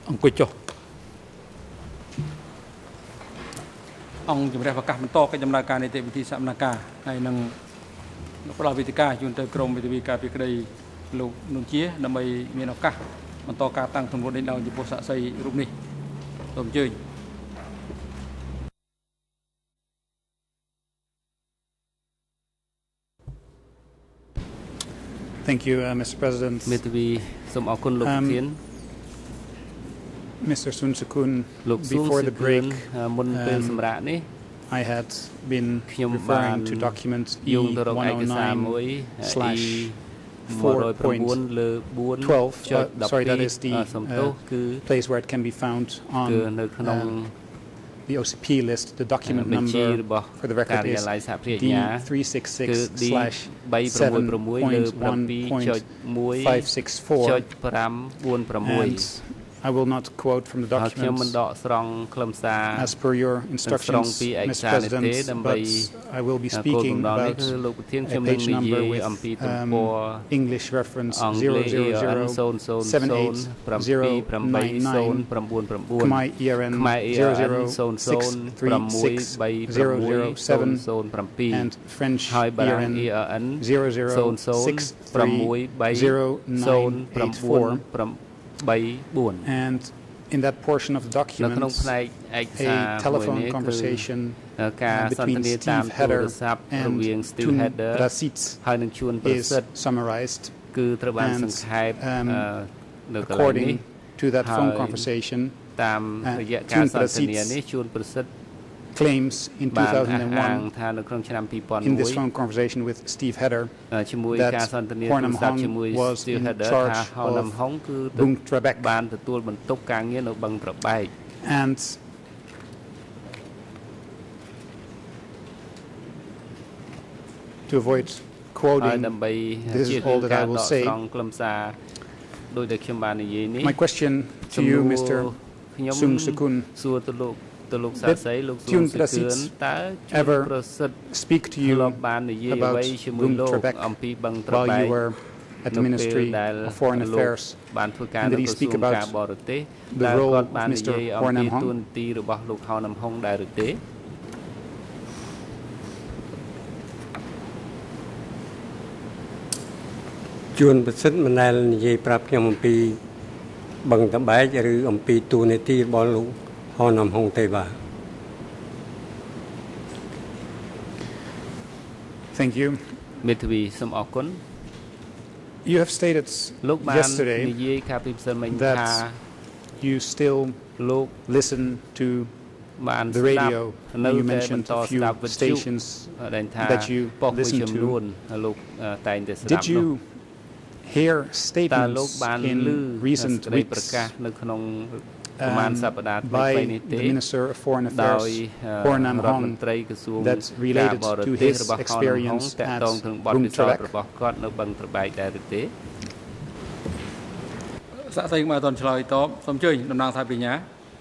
អង្គុយចុះអង្គជំរះប្រកាសបន្តកិច្ចដំណើរការនីតិវិធីសកម្មភាពហើយនឹងផ្ដល់វេទិកាជូនទៅក្រមវិទ្យាការពីក្តីលោកនុនជាដើម្បីមានឱកាសបន្តការតាំងទង្វើដេញដោលចំពោះសាក្សីរូបនេះសូមអញ្ជើញ Thank you, Mr. President. Mr. Sun Sukun, before the break, I had been referring to document E109/4.12. Sorry, that is the place where it can be found on the OCP list. The document number for the record is D366/7.1.564. And I will not quote from the documents as per your instructions, Mr. President, but I will be speaking about a page number with English reference 000780999, Khmer ERN 0063607, and French ERN 006300984. And in that portion of the document, a telephone conversation between Steve Heder and Tun Rasitz is summarized. And according to that phone conversation, Tun Rasitz claims in 2001 in this phone conversation with Steve Heder that Hornam Hong was in charge of Bung Trebek. And to avoid quoting, this is all that I will say. My question to you, Mr. Sung Sukun, did Tun Rasitz ever speak to you about Bung Trebek while you were at the Ministry of Foreign Affairs? And did he speak about the role of Mr. Hornam Hong? Chuan President Manal Ye Prap Yampi Bang Tabai Ampi Tuneti Bolu Hornam Hong Teba. Thank you. You have stated yesterday that you still listen to the radio. You mentioned a few stations that you listen to. Did you hear statements in recent weeks by the Minister of Foreign Affairs, Hornam Hong, that's related to his experience at Bung Trebek? សាក់សីមកអត់ឆ្លើយតបសូមអញ្ជើញតំណាងសាភិញ្ញា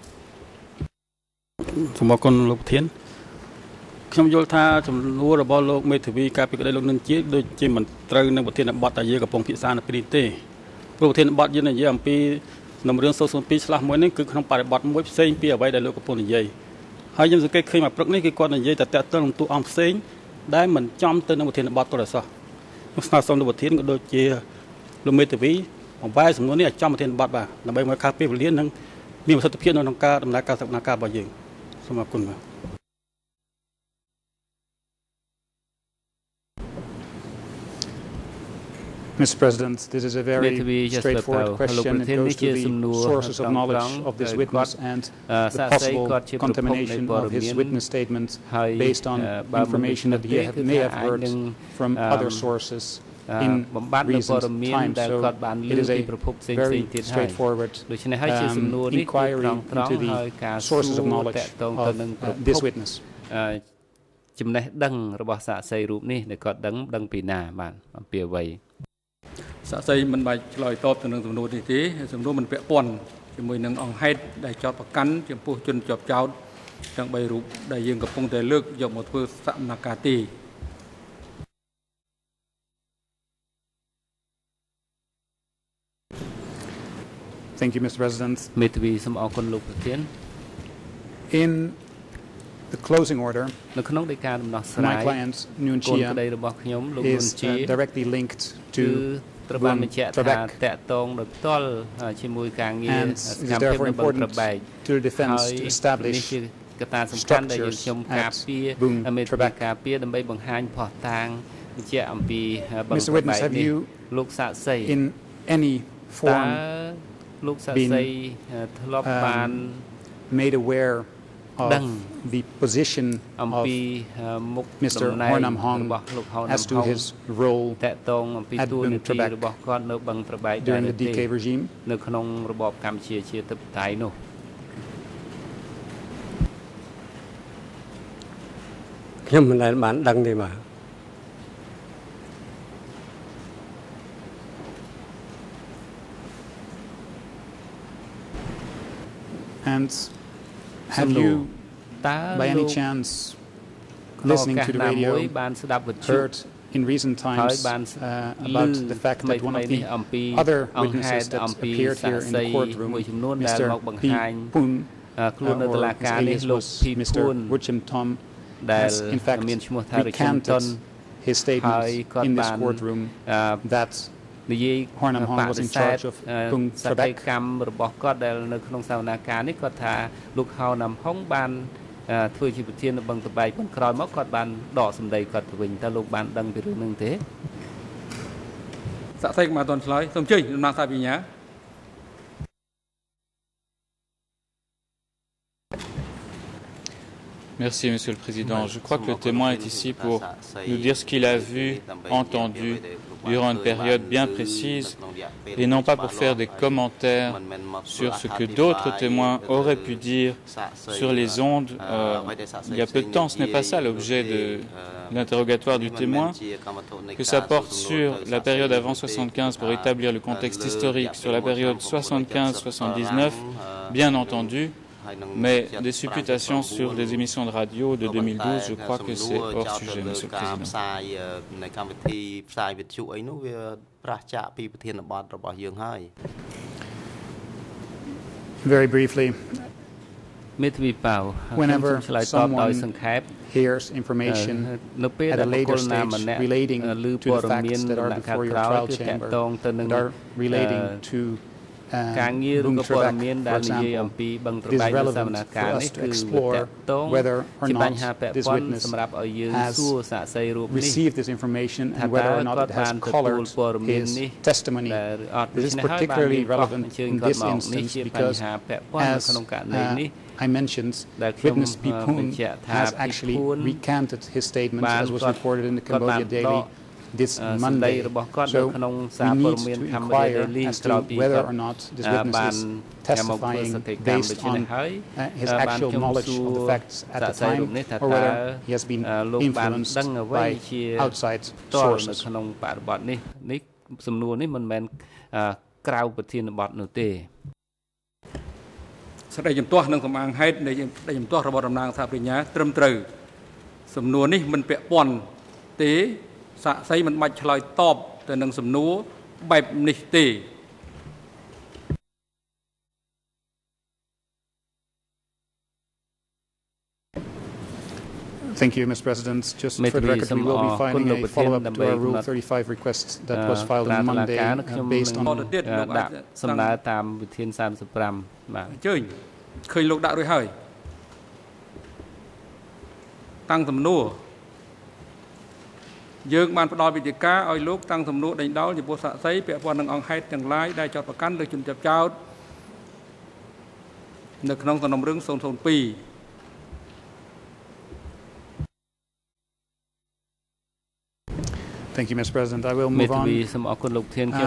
សូមអរគុណលោកប្រធានខ្ញុំយល់ថាចំនួនរបស់លោកមេធាវីការពីក្តីលោកនឹងជាដូចជាមិនត្រូវនឹងប្រធានបទដែលយើងកំពុងពិភាក្សានៅពេលនេះទេព្រោះប្រធានបទយើងនិយាយអំពីនៅរឿង002/1នេះគឺក្នុងបរិបទមួយផ្សេងពីអ្វីដែលលោកកំពុងនិយាយហើយខ្ញុំសង្កេតឃើញមកព្រឹកនេះគឺគាត់និយាយតែតាក់ទងនឹងតួអង្គផ្សេងដែលមិនចំទៅនឹងប្រធានបទគាត់សោះខ្ញុំស្នើសុំលោកប្រធានក៏ដូចជាលោកមេធាវីបង្វែរសំណួរនេះឲ្យចំប្រធានបទបាទដើម្បីមកខាត់ពេលវេលានិងមានប្រសិទ្ធភាពនៅក្នុងការដំណើរការសកម្មភាពរបស់យើងសូមអរគុណបាទ Mr. President, this is a very straightforward question. It goes to the sources of knowledge of this witness and the possible contamination of his witness statement based on information that he may have heard from other sources in recent times. So it is a very straightforward inquiry into the sources of knowledge of this witness. ចំណេះដឹងរបស់សាក្សីរូបនេះដែលគាត់ដឹងពីណាបាទអំពីអ្វីសាក្សីមិនបាច់ឆ្លើយតបទៅនឹងសំណួរនេះទេសំណួរមិនពាក់ព័ន្ធជាមួយនឹងអង្គហេតុដែលចោទប្រកាន់ចំពោះជនជាប់ចោទទាំង3រូបដែលយើងកំពុងតែលើកយកមកធ្វើសកម្មភាពទេ Thank you, Mr. President. មេធាវីសូមអរគុណលោកប្រធាន In the closing order, នៅក្នុងដីកាដំណោះស្រាយ my client Nuon កូន Chia ក្តីរបស់ខ្ញុំលោកនួន is ជា directly linked គឺ to ត្រូវបានបញ្ជាក់ថាតាក់ទងដោយផ្ទាល់ជាមួយការងារ and ស it is កម្មភាព therefore នៅបឹង important ត្របែក to the defense to នេះ establish ជាកត្តាសំខាន់ដែលយើងខ្ញុំការ structures ពារ at Bung មេធាវី Trebek ការពារដើម្បីបង្ហាញផុសតាងបញ្ជាក់អំពីបឹង Mr. ត្របែ Witness, ក have នេះ you លោកសាក់សី in any តើ form លោកសាក់សីធ្លាប់បាន made aware of ដឹង the position អំ of ពីមុខ Mr. តំណែង Hornam Hong របស់លោកហោណាំ as to ហុង his role តាក់ទងអំពី at តួ Bung នាទី Trebek របស់គាត់នៅបឹងត្របែក during the ទេ DK regime? នៅក្នុងរបបកម្ពុជាជាធិបតេយ្យនោះខ្ញុំមិនដែលបានដឹងទេបាទ And have you, by any chance, listening to the radio, បានស្ដាប់វិទ្យុ heard in recent times about the fact that one of the other witnesses that appeared here in the courtroom, Mr. P. Poon, or his alias was Mr. Woodchim Tom, has in fact recanted his statement in this courtroom that និយាយ Hornam Hong was in charge of Bung សកម្ម Trebek. កម្មរបស់គាត់ដែលនៅក្នុងសវនាការនេះគាត់ថាលោកហៅណាំហុងបានធ្វើជាប្រធាននៅបឹងត្របែកប៉ុន្តែក្រោយមកគាត់បានដកសម្ដីគាត់ទៅវិញតើលោកបានដឹងពីរឿងហ្នឹងទេសាក់សីមកអត់ឆ្លើយសូមជើញដំណើរសាភិញ្ញា Merci, Monsieur le Président. Je crois que le témoin est ici pour nous dire ce qu'il a vu, entendu durant une période bien précise et non pas pour faire des commentaires sur ce que d'autres témoins auraient pu dire sur les ondes. Il y a peu de temps, ce n'est pas ça l'objet de l'interrogatoire du témoin, que ça porte sur la période avant 75 pour établir le contexte historique, sur la période 75-79, bien entendu. Mais des supputations sur des émissions de radio de 2012, je crois que c'est hors sujet, Monsieur le Président. Very briefly, មេធាវីប៉ៅ whenever ឆ្លើយតបដោយ someone សង្ខេប hears information នៅពេល at ដែល a បុគ្គ later លណា stage ម្នាក់ relating ឮ to ព័ the ត៌មាន facts that are ដំណាក់កាល before your ក្រោយ trial គឺតាក់ chamber ទងទៅនឹង that are relating to ការងារឬ Bung ក៏ព័ត៌ Trebek, មាន for ដែលនិយាយ example. អំពីបឹងត្រ It is បែកនៅសវ relevant ន for ការ us នេះ to គឺ explore តាក់ទង whether or ជា not បញ្ហាពាក់ this ព័ន្ធ witness សម្រាប់ឲ្យយើង has សួរសាក់សីរូបនេះ received this information ថា and តើ whether or not គាត់ it បា has នទទួល colored ព័ត៌មាន his នេះ testimony. ដែលអត់ This is ដូច្នេះហើយបាន particularly មាន relevant អញ្ជើញ in គាត់ this មកនេះ instance ជាបញ្ because ហាពាក់ព័ន្ធនៅ as ក្នុងករណីនេះ I mentioned, ដែលខ្ញុំ witness P. Poon បញ្ជាក់ថា has ពី actually ភួន recanted his statements បាន as was គាត់ reported in the គាត់បាន Cambodia Daily ដក this សម្ដី Monday. របស់គាត់នៅ So ក្នុង we សារព័ត៌ need មាន to Cambodia inquire Daily as ក្រោយ to ពី whether គាត់ or not this បា witness ន is មកធ្វើ testifying សកម្មភាព based ដូចនេះហើយ on his បាន actual ខ្ញុំ knowledge សួ of រ the facts at សា the ក់សីរូប time នេះថា or តើ whether he has been លោកបាន influenced ដឹងអ្វី by ជា outside តលនៅ sources. ក្នុងបរិបទនេះសំណួរនេះមិនមែនក្រៅប្រធានបទនោះទេសេចក្តីជំទាស់និងសម្អាងហេតុនៃសេចក្តីជំទាស់របស់តំណាងសហប្រញ្ញាត្រឹមត្រូវសំណួរនេះមិនពាក់ព័ន្ធទេសាក់សីមិនបាច់ឆ្លើយតបទៅនឹងសំណួរបែបនេះទេ Thank you, Mr. President. Just for the record, we will be filing a follow-up to our Rule 35 request that was filed on Monday based on ដាក់សំណើតាមវិធាន35បាទអញ្ជើញឃើញលោកដាក់រួចហើយតាំងសំណួរយើងបានផ្ដល់វិធីការឲ្យលោកតាំងសំណួរដេញដោលចំពោះសាក់សីពាក់ព័ន្ធនឹងអង្គហេតុទាំងឡាយដែលចោទប្រកាន់លើជនជាប់ចោទនៅក្នុងសំណុំរឿង002 Thank you, Mr. President. I will move on.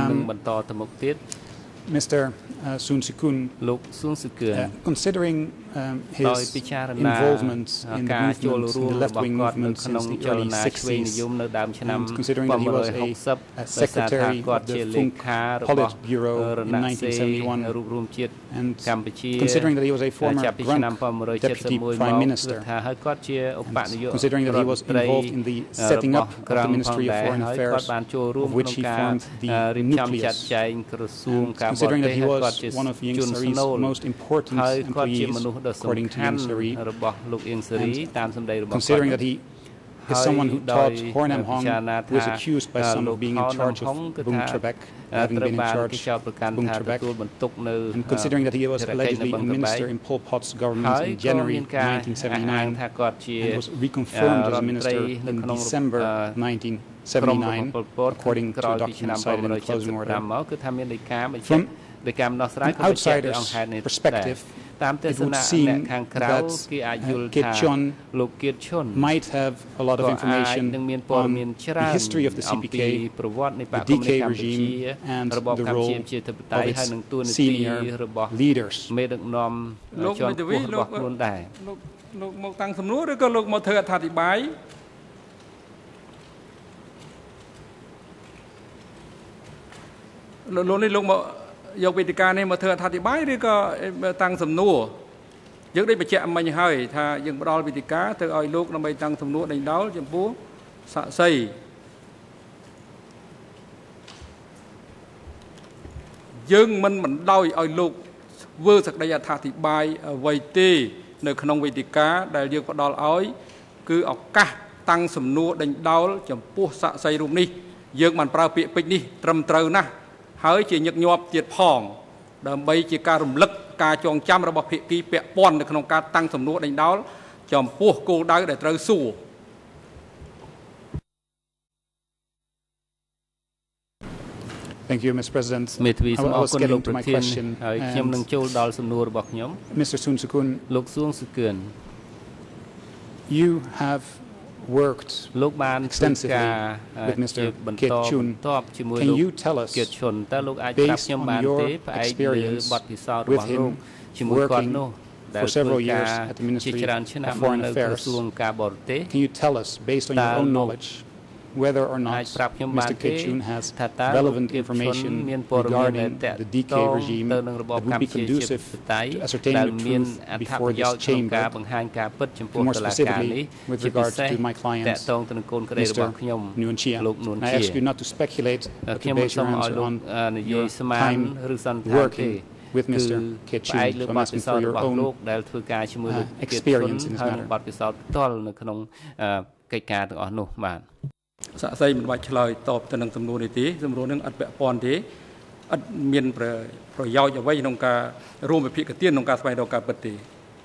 Mr. Soon Sikun, considering his involvement in the movement, in the left-wing movement since the early 60s, and considering that he was a secretary of the Funk Politburo in 1971, and considering that he was a former Grunk deputy prime minister, and considering that he was involved in the setting up of the Ministry of Foreign Affairs, of which he formed the nucleus, and considering that he was one of Ieng Sary's most important employees, according to Ieng Sary, and considering that he is someone who taught Horn Am Hong, who is accused by some of being in charge of Bung Trebek, having been in charge of Bung Trebek, and considering that he was allegedly a minister in Pol Pot's government in January 1979 and was reconfirmed as a minister in December 1979, according to documents cited in the closing order. From an outsider's perspective, it would seem that Kiet Chun might have a lot of information on the history of the CPK, the DK regime, and the role of its senior leaders. យកវេទិកានេះមកធ្វើអធិប្បាយឬក៏តាំងសំណួរយើងได้បញ្ជាក់មិញហើយថាយើងផ្ដល់វេទិកាទៅឲ្យលោកដើម្បីតាំងសំណួរដេញដោលចំពោះសាក្សីយើងមិនបណ្ដោយឲ្យលោកធ្វើសក្តីអធិប្បាយអ្វីទេនៅក្នុងវេទិកាដែលយើងផ្ដល់ឲ្យគឺឱកាសតាំងសំណួរដេញដោលចំពោះសាក្សីរូបនេះយើងបានប្រើពាក្យពេចន៍នេះត្រឹមត្រូវណាស់ ហើយជាញឹកញាប់ទៀតផងដើម្បីជាការរំលឹកការចងចាំរបស់ភាគីពាក់ព័ន្ធនៅក្នុងការតាំងសំណួរដេញដោលចំពោះគោលដៅដែលត្រូវសួរ Thank you, Mr. President. I was getting to my question. Mr. Soon Sukun, you have worked extensively with Mr. Kiet Chun. Can you tell us, based on your experience with him working for several years at the Ministry of Foreign Affairs, can you tell us, based on your own knowledge, whether or not Mr. Kiet Chun has relevant information regarding the DK regime that would be conducive to ascertaining the truth before this chamber, and more specifically with regards to my client, Mr. Nguyen Chia. I ask you not to speculate, but to base your answer on your time working with Mr. Kiet Chun. So I'm asking for your own experience in this matter. សាក្សីមិនបាច់ឆ្លើយតបទៅនឹងសំណួរនេះទេសំណួរនឹងអត់ពាក់ព័ន្ធទេអត់មានប្រយោជន៍អ្វីក្នុងការរួមវិភាគទានក្នុងការស្វែងរកការពិតទេ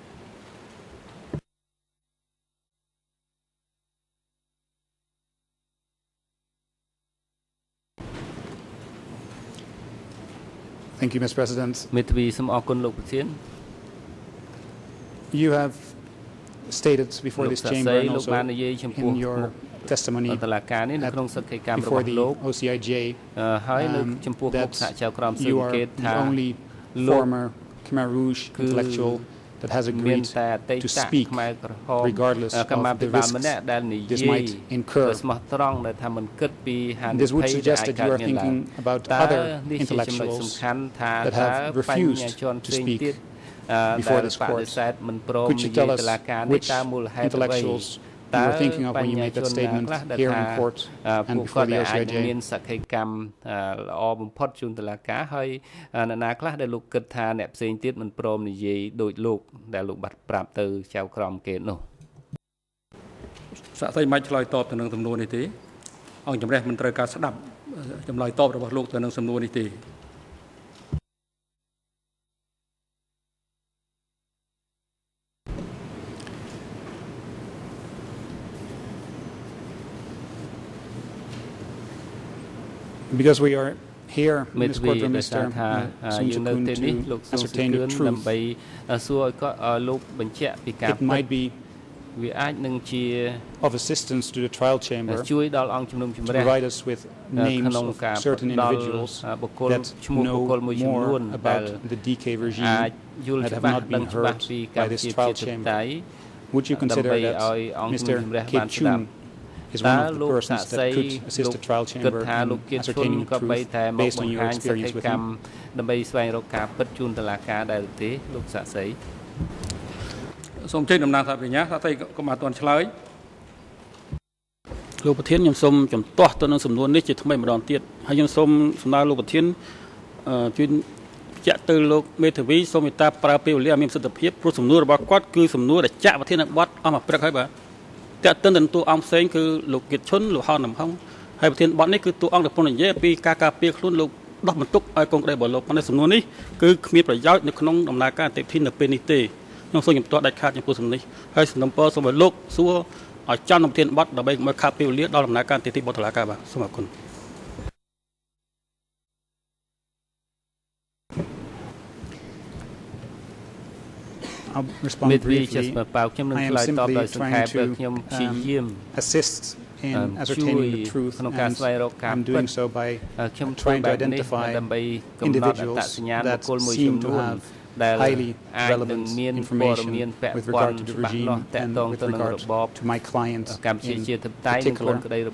Thank you, Mr. President. You have stated before this chamber and also in your testimony before the OCIJ that you are the only former Khmer Rouge intellectual that has agreed to speak regardless of the risks this might incur. This would suggest that you are thinking about other intellectuals that have refused to speak before this court. Could you tell us which intellectuals you were thinking of when you made that statement here in court and before the OCIJ? Because we are here in this courtroom, Mr. Soon Sukun, to ascertain the truth, it might be of assistance to the trial chamber to provide us with names of certain individuals that know more about the DK regime that have not been heard by this trial chamber. Would you consider that Mr. Kip Chun is one of the persons that could assist the trial chamber in ascertaining the truth based on your experience with him? ដើម្បីស្វែងរកការពិតជូនតុលាការដែរទេលោកសាស្ត្រីសូមជើញតំណាងសាភិញ្ញាសាស្ត្រីក៏មកអត់ទាន់ឆ្លើយលោកប្រធានខ្ញុំសូមចំទាស់ទៅនឹងសំណួរនេះជាថ្មីម្ដងទៀតហើយខ្ញុំសូមសំណើលោកប្រធានជួយចាក់ទៅលោកមេធាវីសូមមេត្តាប្រើពេលវេលាមានប្រសិទ្ធភាពព្រោះសំណួររបស់គាត់គឺសំណួរដែលចាក់ប្រធានបទអស់មួយព្រឹកហើយបាទតាក់ទិនទៅតួអង្គផ្សេងគឺលោកគិតឈុនលោកហនដំហុងហើយប្រធានបទនេះគឺតួអង្គដែលពន្ធនិយាយពីការការពារខ្លួនលោកដោះបន្ទុកឲ្យកូនក្តីរបស់លោកប៉ុន្តែសំណួរនេះគឺគ្មានប្រយោជន៍នៅក្នុងដំណើរការអតិភិននៅពេលនេះទេខ្ញុំសូមជំទាស់ដាច់ខាតចំពោះសំណួរនេះហើយសំណពរសូមឲ្យលោកសួរឲ្យចំប្រធានបទដើម្បីកុំឲ្យខាតពេលវេលាដល់ដំណើរការអតិភិបតុលាការបាទសូមអរគុណ I'll respond briefly. I am simply trying to assist in ascertaining the truth, and I'm doing so by trying to identify individuals that seem to have highly relevant information with regard to the regime and with regard to my client in particular.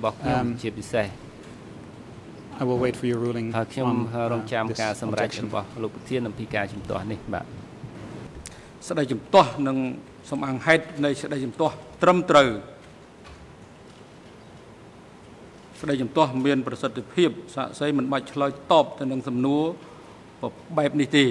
I will wait for your ruling on this objection. ស្ដីជំទាស់នឹងសំអាងហេតុនៃស្ដីជំទាស់ត្រឹមត្រូវស្ដីជំទាស់មានប្រសិទ្ធភាពសាកសីមិនបាច់ឆ្លើយតបទៅនឹងសំណួរបែបនេះទេ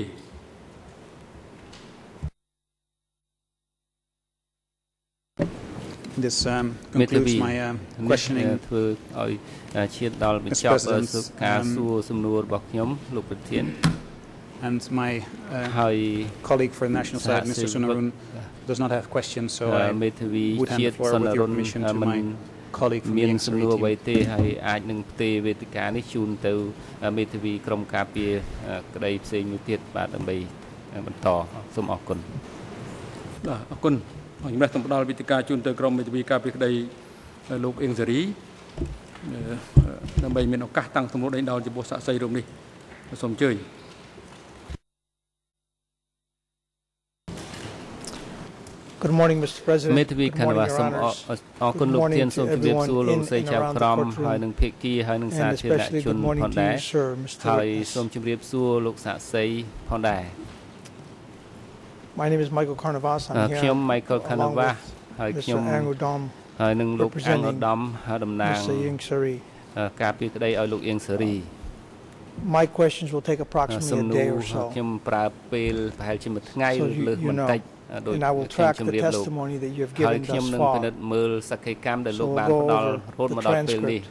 This concludes my questioning. ធ្វើឲ្យឈានដល់បញ្ចប់ការសួរសំណួររបស់ខ្ញុំលោកប្រធាន And my colleague for the national side, Mr. Sunarun, does not have questions, so I would hand the floor with your permission to my colleague from the NCRT team. Good morning, Mr. President. Good morning, Your Honors. Good morning to everyone in and around the courtroom, and especially good morning to you, sir, Mr. Witness. My name is Michael Carnavas. I'm here along with Mr. Angodom, representing Mr. Ieng Sari. My questions will take approximately a day or so. So you know. And I will track the testimony that you have given thus far. So we'll go over the transcript,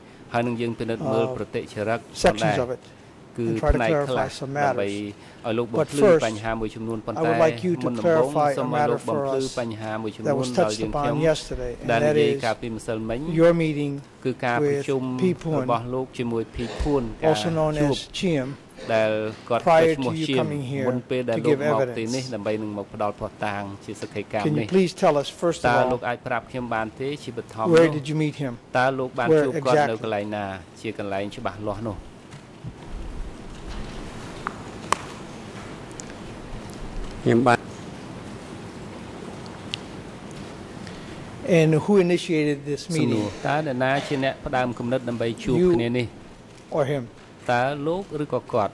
sections of it, and try to clarify some matters. But first, I would like you to clarify a matter for us that was touched upon yesterday, and that is your meeting with P. Poon, also known as Chiem, prior to you coming here to give evidence. Can you please tell us, first of all, where did you meet him? Where exactly? And who initiated this meeting? You or him? តើលោកឬក៏គាត់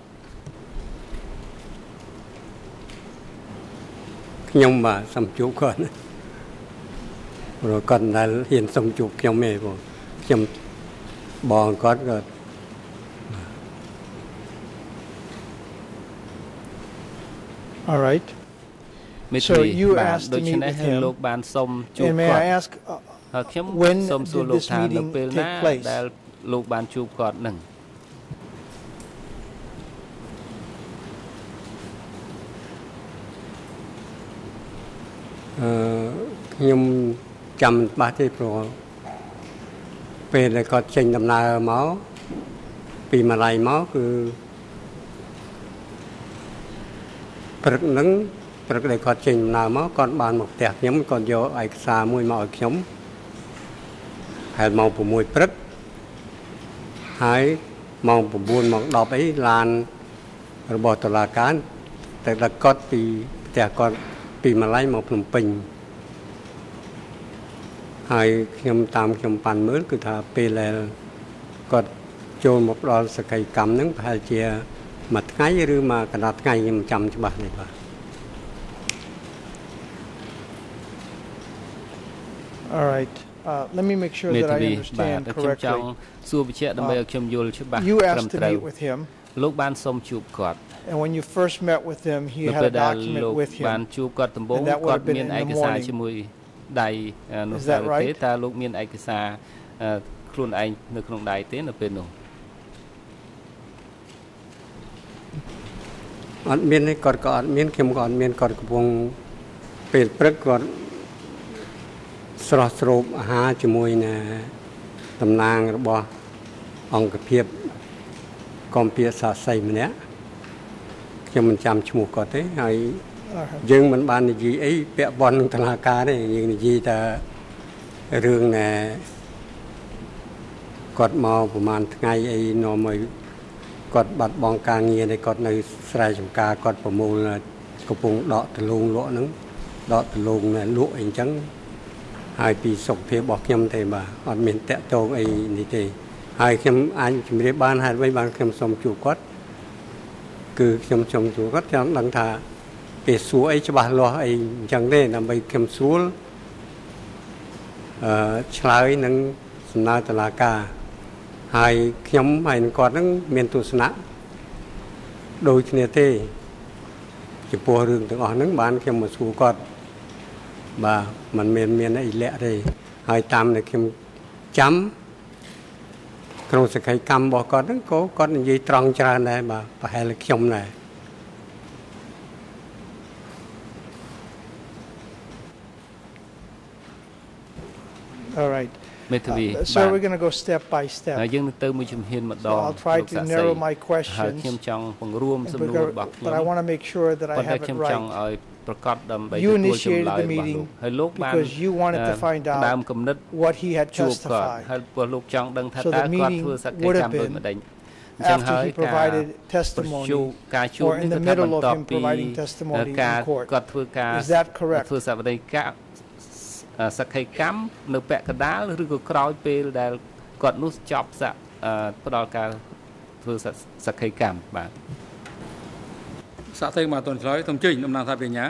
ខ្ញុំបាទសំជួបគាត់ព្រោះគាត់ដែលហ៊ានសំជួបខ្ញុំឯងបងខ្ញុំបងគាត់ក៏ All right. So you asked to meet with him. And may I ask when did this meeting take place? ដែលលោកបានជួបគាត់នឹងខ្ញុំចាំបាត់ទេព្រោះពេលដែលគាត់ចេញដំណើរមកពីម៉ាឡៃមកគឺព្រឹកហ្នឹងព្រឹកដែលគាត់ចេញដំណើរមកគាត់បានមកផ្ទះខ្ញុំគាត់យកឯកសារមួយមកឲ្យខ្ញុំហើយម៉ោង6ព្រឹកហើយម៉ោង9ម៉ោង10អីឡានរបស់តុលាការតែដឹកគាត់ពីផ្ទះគាត់ពីម៉ាឡៃមកភ្នំពេញហើយខ្ញុំតាមខ្ញុំប៉ាន់មើលគឺថាពេលដែលគាត់ចូលមកដល់សក្ខីកម្មហ្នឹងប្រហែលជាមួយថ្ងៃឬមួយកណ្ដាលថ្ងៃខ្ញុំចាំច្បាស់នេះបាទ All right. Let me make sure that I understand correctly. You asked to meet with him. And when you first met with him, he had a document with him. And that would have been in the morning. Is that right? អត់មានទេគាត់ក៏អត់មានខ្ញុំក៏អត់មានគាត់កំពុងពេលព្រឹកគាត់ស្រស់ស្រូបអាហារជាមួយនឹងតំណាងរបស់អង្គភាពកំពីសាស័យម្នាក់ខ្ញុំមិនចាំឈ្មោះគាត់ទេហើយយើងមិនបាននិយាយអីពាក់ព័ន្ធនឹងតុលាការទេយើងនិយាយតែរឿងណែគាត់មកប្រហែលថ្ងៃអីនាំឲ្យគាត់បាត់បង់ការងារដែលគាត់នៅស្រែចម្ការគាត់ប្រមូលកំពុងដកដលងលក់ហ្នឹងដកដលងលក់អីចឹងហើយពីសុខភាពរបស់ខ្ញុំទេបាទអត់មានតាក់ទងអីនេះទេហើយខ្ញុំអាចជម្រាបបានហេតុអ្វីបានខ្ញុំសូមជួបគាត់គឺខ្ញុំចង់ជួបគាត់ចង់ដឹងថាពេលសួរអីច្បាស់លាស់អីអញ្ចឹងទេដើម្បីខ្ញុំស្រួលឆ្លើយនឹងសំណើតុលាការហើយខ្ញុំហើយនឹងគាត់នឹងមានទស្សនៈដូចគ្នាទេចំពោះរឿងទាំងអស់ហ្នឹងបានខ្ញុំមកសួរគាត់បាទมันមានអីលាក់ទេហើយតាមដែលខ្ញុំចាំក្នុងសក្ខីកម្មរបស់គាត់ហ្នឹងក៏គាត់និយាយត្រង់ច្រើនដែរបាទប្រហែលខ្ញុំដែរ All right. So we're going to go step by step. So I'll try to narrow my questions, but I want to make sure that I have it right. You initiated the meeting because you wanted to find out what he had testified. So the meeting would have been after he provided testimony or in the middle of him providing testimony in court. Is that correct? សក្ខីកម្មនៅពាក់កណ្ដាលឬក៏ក្រោយពេលដែលគាត់នោះចប់ផ្ដល់ការធ្វើសក្ខីកម្មបាទសាកទៅមកតនឆ្លើយសូមជើញតំណាងថាបញ្ញា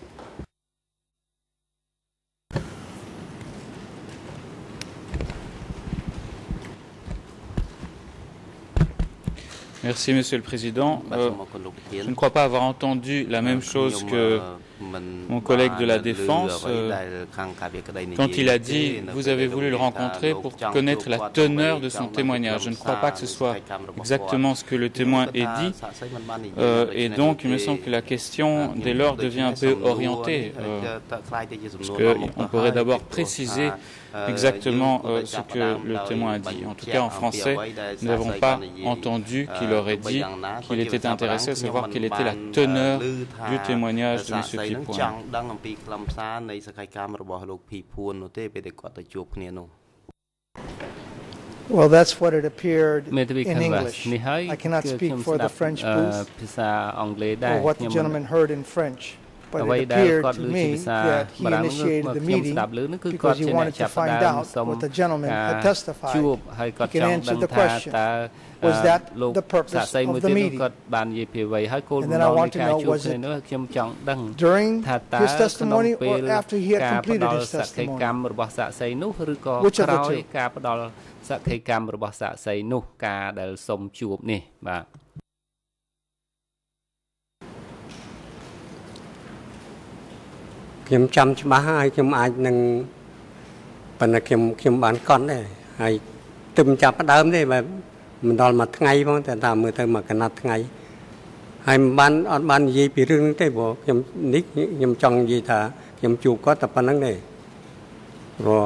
Merci, Monsieur le Président. Je ne crois pas avoir entendu la même chose que mon collègue de la Défense quand il a dit « Vous avez voulu le rencontrer pour connaître la teneur de son témoignage ». Je ne crois pas que ce soit exactement ce que le témoin ait dit. Et donc, il me semble que la question, dès lors, devient un peu orientée. Parce qu'on pourrait d'abord préciser exactement ce que le témoin a dit. En tout cas, en français, nous n'avons pas entendu qu'il aurait dit qu'il était intéressé à savoir quelle était la teneur du témoignage de M. Phipoun. Well, that's what it appeared in English. I cannot speak for the French booth or what the gentleman heard in French. But it appeared to me that he initiated the meeting because he wanted to find out what the gentleman had testified. He can answer the question. Was that the purpose of the meeting? And then I want to know, was it during his testimony or after he had completed his testimony? Which of the two? សក្ខីកម្មរបស់សាក្សីនោះការដែលសុំជួបនេះបាទខ្ញុំចាំច្បាស់ហើយខ្ញុំអាចនឹងប៉ុន្តែខ្ញុំបានកត់ដែរហើយទឹមចាប់ដើមទេបាទមិនដល់មួយថ្ងៃផងតែតាមមើលទៅមួយកណាត់ថ្ងៃហើយមិនបានអត់បាននិយាយពីរឿងនេះទេព្រោះខ្ញុំនេះខ្ញុំចង់និយាយថាខ្ញុំជួបគាត់តែប៉ុណ្្នឹងទេព្រោះ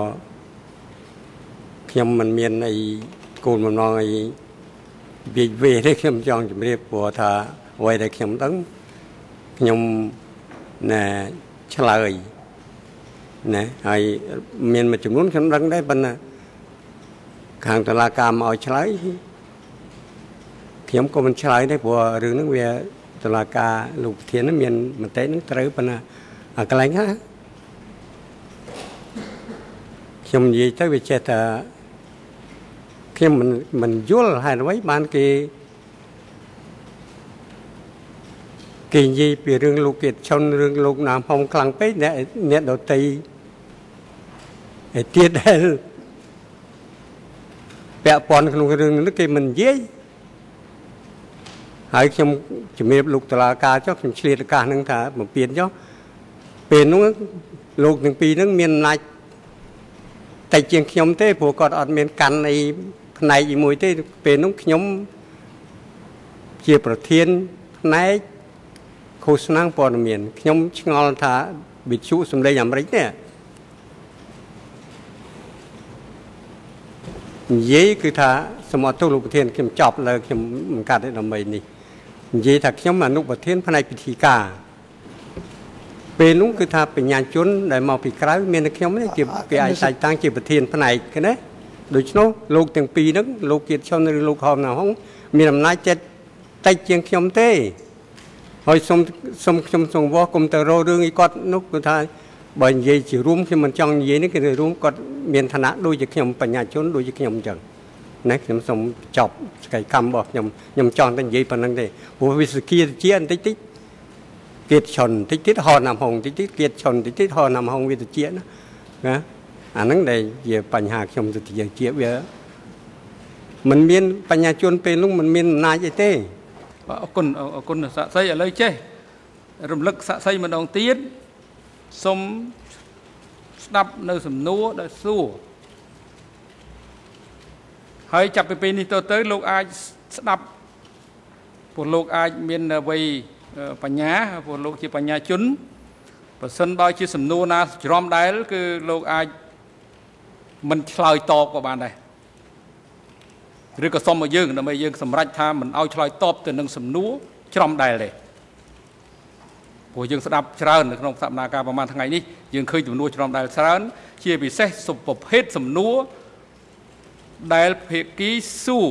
ខ្ញុំមិនមានអីគោលបំណងអីវិវេទេខ្ញុំចង់ជម្រាបព្រោះថាអ្វីដែលខ្ញុំដឹងខ្ញុំណែឆ្លើយណែហើយមានមួយចំនួនខ្ញុំដឹងដែរប៉ុន្តែខាងតុលាការមកឲ្យឆ្លើយខ្ញុំក៏មិនឆ្លើយដែរព្រោះរឿងហ្នឹងវាតុលាការលោកប្រធានមានមតិហ្នឹងត្រូវប៉ុន្តែអាកន្លែងហ្នឹងខ្ញុំនិយាយទៅវាចេះតែខ្ញុំមិនយល់ហេតុអ្វីបានគេនិយាយពីរឿងលោកគេឈុនរឿងលោកណាមហុងខ្លាំងពេកអ្នកដតីឯទៀតដែលពាក់ព័ន្ធក្នុងរឿងនេះគេមិននិយាយហើយខ្ញុំជំរាបលោកតុលាការចុះខ្ញុំឆ្លៀតឱកាសហ្នឹងថាបំពេញចុះពេលនោះលោកទាំងពីរហ្នឹងមានអំណាចតែជាងខ្ញុំទេព្រោះគាត់អត់មានកាន់អីផ្នែកមួយទេពេលនោះខ្ញុំជាប្រធានផ្នែកឃោសនាព័ត៌មានខ្ញុំឆ្ងល់ថាវិទ្យុសម្លេងអាមេរិកនេះនិយាយគឺថាសមត្ថលោកប្រធានខ្ញុំចប់លើខ្ញុំមិនកាត់ទេដើម្បីនេះនិយាយថាខ្ញុំអនុប្រធានផ្នែកពិធីការពេលនោះគឺថាបញ្ញាជនដែលមកពីក្រៅមានតែខ្ញុំនេះជាគេអាចតែងតាំងជាប្រធានផ្នែកណាដូច្នោះលោកទាំងពីរហ្នឹងលោកគៀតឈុនឬលោកហមណាហុងមានអំណាចតិចជាងខ្ញុំទេហើយសុំខ្ញុំសង្វរគុំទៅរករឿងអីគាត់នោះគឺថាបើនិយាយជារួមខ្ញុំមិនចង់និយាយនេះគឺរួមគាត់មានឋានៈដូចជាខ្ញុំបញ្ញាជនដូចជាខ្ញុំអញ្ចឹងណាខ្ញុំសូមចប់សកម្មកម្មរបស់ខ្ញុំចង់តែនិយាយប៉ុណ្្នឹងទេព្រោះវិសគាជាបន្តិចគៀតឈុនតិចហោណាំហុងតិចគៀតឈុនតិចហោណាំហុងវិទ្យាណាអាហ្នឹងដែលជាបញ្ហាខ្ញុំទៅជាវាមិនមានបញ្ញាជនពេលនោះមិនមានអំណាចអីទេអរគុណសាក់សីឥឡូវចេះរំលឹកសាក់សីម្ដងទៀតសូមស្ដាប់នៅសំណួរដែលសួរហើយចាប់ពីពេលនេះទៅលោកអាចស្ដាប់ពួកលោកអាចមានអ្វីបញ្ញាពួកលោកជាបញ្ញាជនបើសិនបើជាសំណួរណាច្រំដែលគឺលោកអាចមិនឆ្លើយតបក៏បានដែរឬក៏សុំមកយើងដើម្បីយើងសម្រេចថាមិនឲ្យឆ្លើយតបទៅនឹងសំណួរច្រំដែលទេព្រោះយើងស្ដាប់ច្រើននៅក្នុងសកម្មភាពប្រហែលថ្ងៃនេះយើងឃើញសំណួរច្រំដែលច្រើនជាពិសេសប្រភេទសំណួរដែលភាគីសួរ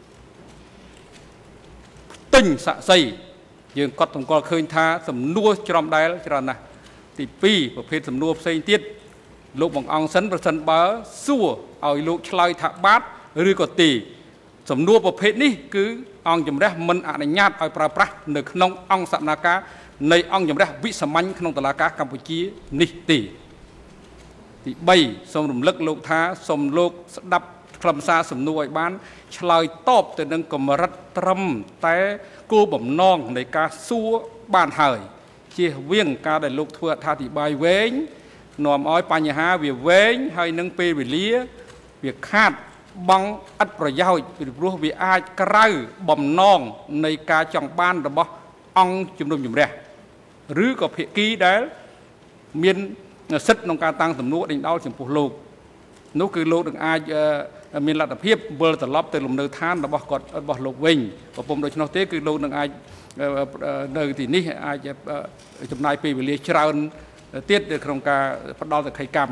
ទិញសាក់សីយើងកត់សម្គាល់ឃើញថាសំណួរច្រំដែលច្រើនណាស់ទី2ប្រភេទសំណួរផ្សេងទៀតលោកបង្អង់សិនប្រសិនបើសួរឲ្យលោកឆ្លើយថាបាទឬក៏ទេសំណួរប្រភេទនេះគឺអង្គជំរះមិនអនុញ្ញាតឲ្យប្រើប្រាស់នៅក្នុងអង្គសកម្មភាពនៃអង្គជំរះវិសាមញ្ញក្នុងតុលាការកម្ពុជានេះទេទី3សូមរំលឹកលោកថាសូមលោកស្ដាប់ខ្លឹមសារសំណួរឲ្យបានឆ្លើយតបទៅនឹងកម្រិតត្រឹមតែគោលបំណងនៃការសួរបានហើយជៀសវាងការដែលលោកធ្វើអត្ថាធិប្បាយវែងនាំឲ្យបញ្ហាវាវែងហើយនឹងពេលវេលាវាខាតបង់ឥតប្រយោជន៍ពីព្រោះវាអាចក្រៅបំណងនៃការចង់បានរបស់អង្គជំនុំជម្រះឬក៏ភាគីដែលមានសិទ្ធិក្នុងការតាំងសំណួរដេញដោលចំពោះលោកនោះគឺលោកនឹងអាចមានលទ្ធភាពវិលត្រឡប់ទៅលំនៅឋានរបស់លោកវិញបើពុំដូច្នោះទេគឺលោកនឹងអាចនៅទីនេះអាចចំណាយពេលវេលាច្រើនទៀតក្នុងការផ្ដល់សក្ខីកម្ម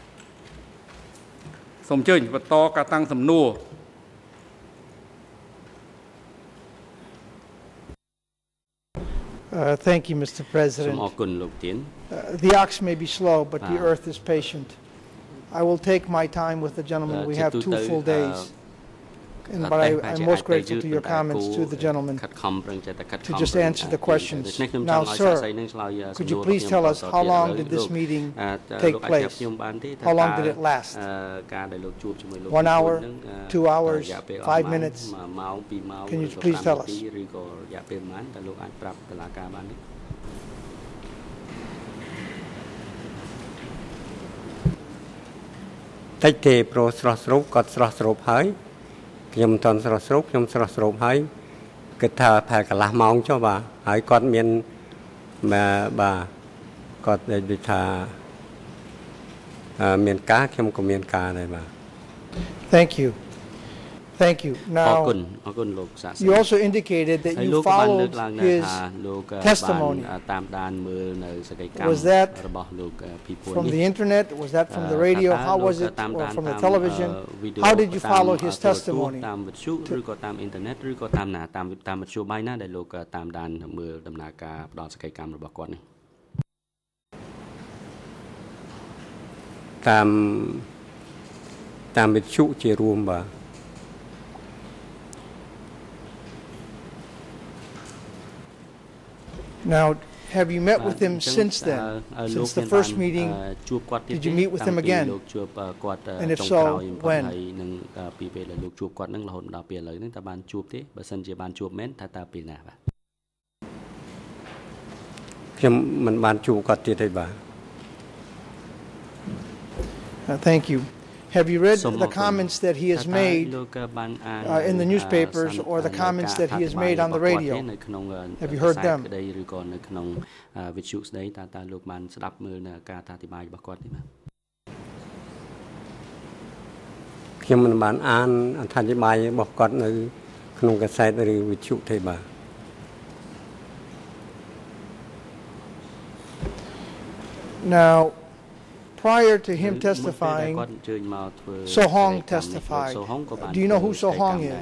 សូមអញ្ជើញបន្តការតាំងសំណួរ Thank you, Mr. President. The ox may be slow, but the earth is patient. I will take my time with the gentleman. We have 2 full days. But I'm most grateful to your comments to the gentleman to just answer the questions. Now, sir, could you please tell us how long did this meeting take place? How long did it last? 1 hour, 2 hours, 5 minutes? Can you please tell us? តិចទេប្រូស្រស់ស្រូបគាត់ស្រស់ស្រូបហើយខ្ញុំមិនតន់ស្រស់ស្រូបខ្ញុំស្រស់ស្រូបហើយគិតថាប្រហែលកន្លះម៉ោងចុះបាទហើយគាត់មានបាទគាត់ដូចថាមានការខ្ញុំក៏មានការដែរបាទ Thank you. Thank you. Now, you also indicated that you followed his testimony. Was that from the internet? Was that from the radio? How was it? Or from the television? How did you follow his testimony? តាមវិទ្យុជារួមបាទ Now, have you met with him since then? Since the first meeting, did you meet with him again? And if so, when? ខ្ញុំមិនបានជួបគាត់ទៀតទេបាទ Thank you. Have you read the comments that he has made in the newspapers or the comments that he has made on the radio? Have you heard them? ខ្ញុំមិនបានអានអត្ថន័យរបស់គាត់នៅក្នុងកាសែតឬវិទ្យុទេបាទ Now, prior to him testifying, Sohong testified. Do you know who Sohong is?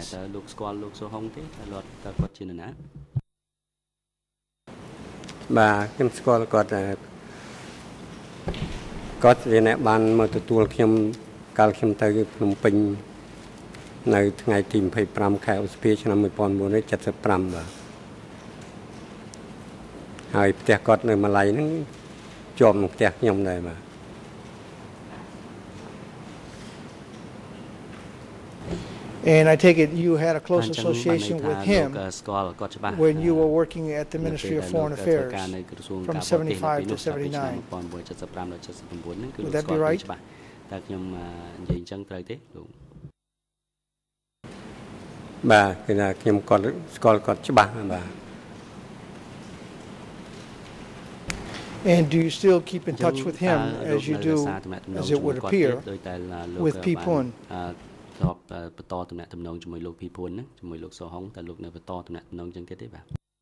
បាទខ្ញុំស្គាល់គាត់គាត់ជាអ្នកបានមកទទួលខ្ញុំកាលខ្ញុំទៅភ្នំពេញនៅថ្ងៃទី25ខែឧសភាឆ្នាំ1975បាទហើយផ្ទះគាត់នៅម៉ាឡៃហ្នឹងជាប់នឹងផ្ទះខ្ញុំដែរបាទ And I take it you had a close association with him when you were working at the Ministry of Foreign Affairs from 75 to 79. Would that be right? And do you still keep in touch with him as you do, as it would appear, with P. Pun? បន្តតំណែងតំណងជាមួយលោកភីភួនហ្នឹងជាមួយលោកសូហុងតែលោកនៅបន្តតំណែងតំណងចឹងទៀតទេបាទ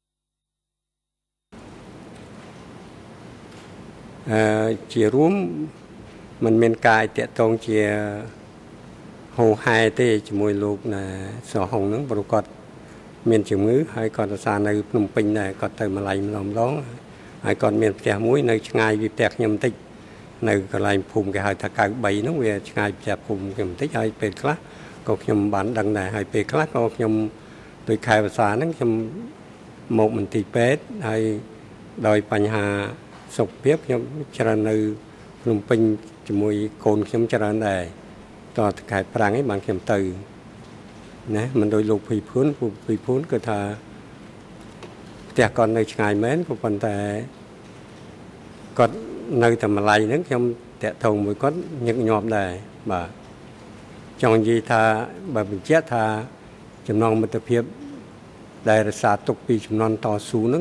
ជារួមមិនមានការតាក់ទងជាហោហែទេជាមួយលោកសូហុងហ្នឹងព្រោះគាត់មានជំងឺហើយគាត់រសារនៅភ្នំពេញដែរគាត់ទៅម៉ាឡៃម្ដងហើយគាត់មានផ្ទះមួយនៅឆ្ងាយពីផ្ទះខ្ញុំបន្តិច នៅកន្លែងភូមិគេហៅថា93ហ្នឹងវាឆ្ងាយពីភូមិខ្ញុំបន្តិចហើយពេលខ្លះក៏ខ្ញុំបានដឹងដែរហើយពេលខ្លះក៏ខ្ញុំដោយខែភាសាហ្នឹងខ្ញុំមកមន្ទីរពេទ្យហើយដោយបញ្ហាសុខភាពខ្ញុំច្រើននៅភ្នំពេញជាមួយកូនខ្ញុំច្រើនដែរតទៅខែប្រាំងឯងបានខ្ញុំទៅណាមិនដោយលោកភីភួនគឺថាផ្ទះគាត់នៅឆ្ងាយមែនក៏ប៉ុន្តែគាត់ នៅតែម្លាយហ្នឹងខ្ញុំតាក់ទងមួយគាត់ញឹកញាប់ដែរបាទចង់និយាយថាបើបញ្ជាក់ថាចំណងមិត្តភាពដែលរសារទុកពីចំនួនតស៊ូហ្នឹង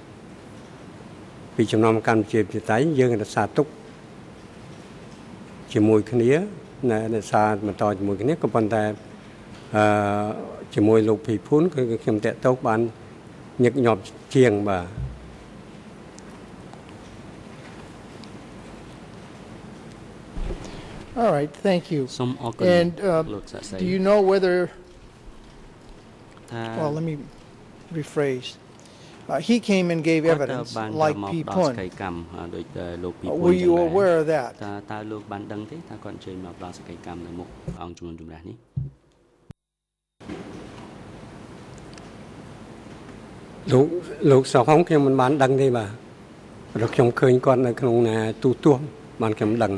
ពីចំណងកម្ពុជាប្រជាធិបតេយ្យយើងរសារទុកជាមួយគ្នារសារបន្តជាមួយគ្នាក៏ប៉ុន្តែជាមួយលោកភីភួនគឺខ្ញុំតាក់ទងបានញឹកញាប់ជាងបាទ All right, thank you. And do you know whether, well, let me rephrase. He came and gave evidence like P. Pun. Were you aware of that? តើលោកបានដឹងទេថាគាត់អញ្ជើញមកផ្ដល់សេចក្តីកម្មនៅមុខអង្គជំនុំជម្រះនេះលោកសោហុងខ្ញុំមិនបានដឹងទេបាទព្រោះខ្ញុំឃើញគាត់នៅក្នុងទូទស្សន៍បានខ្ញុំដឹង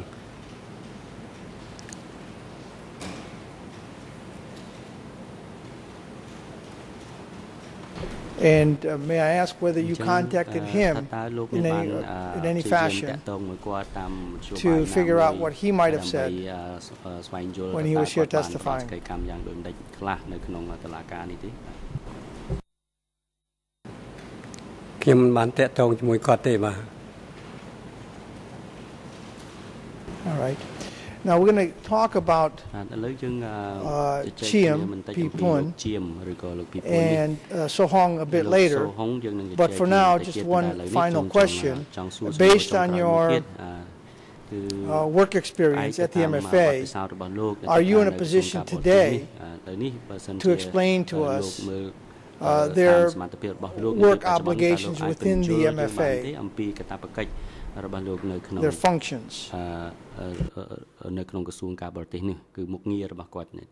And may I ask whether you contacted him in any fashion to figure out what he might have said when he was here testifying? ខ្ញុំមិនបានតាក់ទងជាមួយគាត់ទេបាទ All right. Now we're going to talk about Chiam, Pipun, and Sohong a bit later. But for now, just one final question. Based on your work experience at the MFA, are you in a position today to explain to us their work obligations within the MFA, their functions? នៅក្នុងក្រសួងការបរទេសនេះគឺមុខងាររបស់គាត់នេះ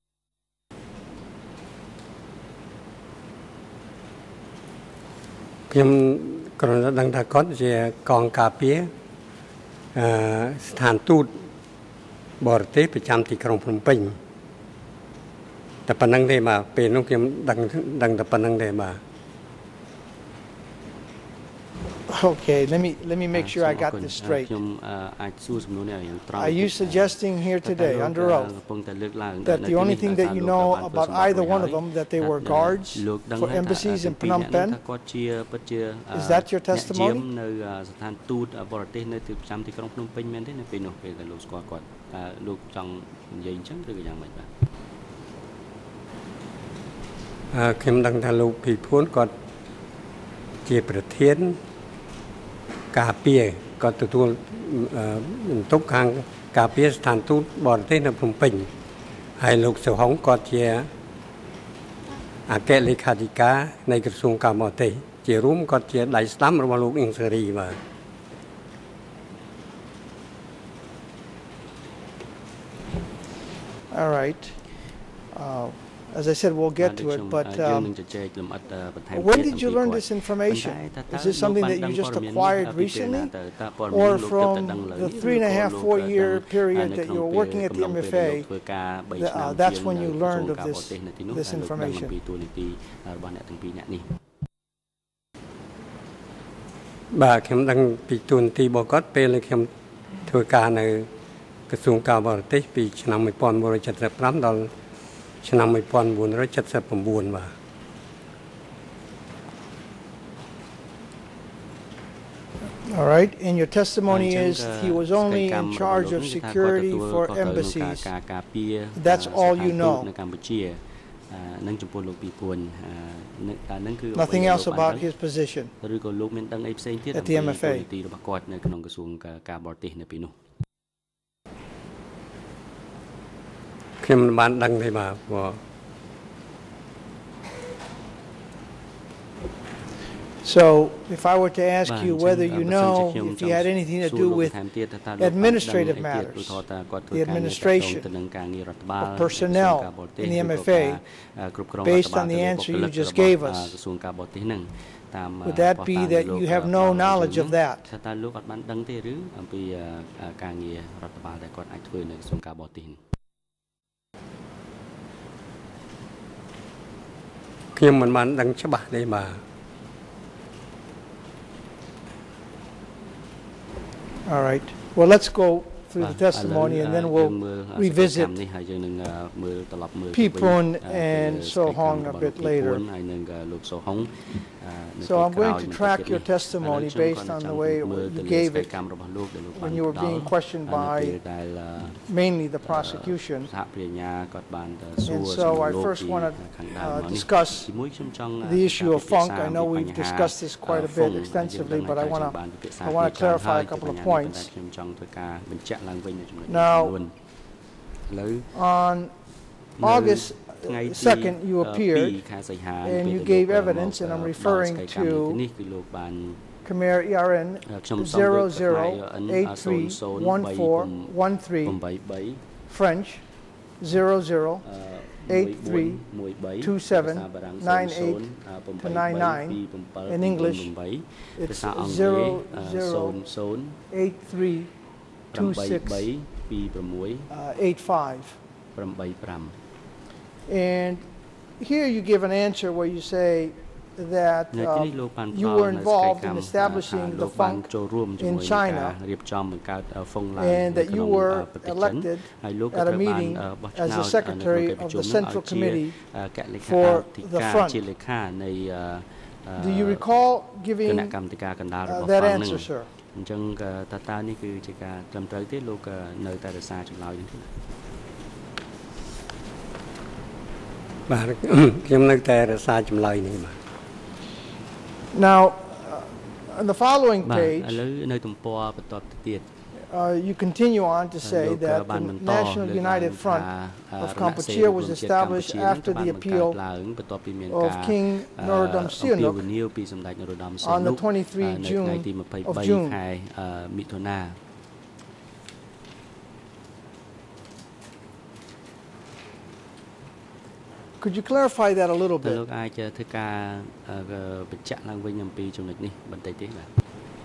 ខ្ញុំគ្រាន់តែដឹងថាគាត់ជាកងការពារស្ថានទូតបរទេសប្រចាំទីក្រុងភ្នំពេញតែប៉ុណ្្នឹងទេបាទពេលនោះខ្ញុំដឹងតែប៉ុណ្្នឹងទេបាទ Okay, let me make sure I got this straight. Are you suggesting here today, under oath, that the only thing that you know about either one of them, that they were guards for embassies in Phnom Penh? Is that your testimony? Cà phê có từ tuôn túc hàng cà phê sản xuất bò tết là Phnom Penh hay lục sầu hóng có chia cái lịch hà đi cá này cái xuồng cà mò tây chỉ rúm có chia đại sắm rồi mà lục in seri mà. All right. As I said, we'll get to it, but when did you learn this information? Is this something that you just acquired recently? Or from the 3.5-4 year period that you were working at the MFA, that's when you learned of this information? Bàខ្ញុំដឹងពីទូនទីរបស់គាត់ពេលខ្ញុំធ្វើការនៅក្រសួងការបរទេសពីឆ្នាំ1975ដល់ឆ្នាំ1979បាទ All right, and your testimony is he was only in charge of security for embassies. That's all you know. Nothing else about his position at the MFA. So, if I were to ask you whether you know if he had anything to do with administrative matters, the administration or personnel in the MFA, based on the answer you just gave us, would that be that you have no knowledge of that? All right. Well, let's go through the testimony and then we'll revisit Pipun and Sohong a bit later. So I'm going to track your testimony based on the way you gave it when you were being questioned by mainly the prosecution. And so I first want to discuss the issue of funk. I know we've discussed this quite a bit extensively, but I want to clarify a couple of points. Now, on August 2nd, you appeared and you gave evidence, and I'm referring to Khmer ERN 00831413, French 00832798-99, in English it's 00832685. And here you give an answer where you say that you were involved in establishing the funk in China and that you were elected at a meeting as the secretary of the Central Committee for the front. Do you recall giving that answer, sir? អញ្ចឹងតើនេះគឺជាការត្រឹមត្រូវទេលោកនៅតែរក្សាចម្លើយនេះទេបាទខ្ញុំនៅតែរក្សាចម្លើយនេះបាទ Now on the following page ឥឡូវនៅទំព័របន្តទៅទៀត you continue on to say that the National United Front of Kampuchea was established after the appeal of King Norodom Sihanouk on the 23 June of June. Could you clarify that a little bit? លោកអាចធ្វើការបញ្ជាក់ឡើងវិញអំពីចំណុចនេះបន្តិចទេបាទ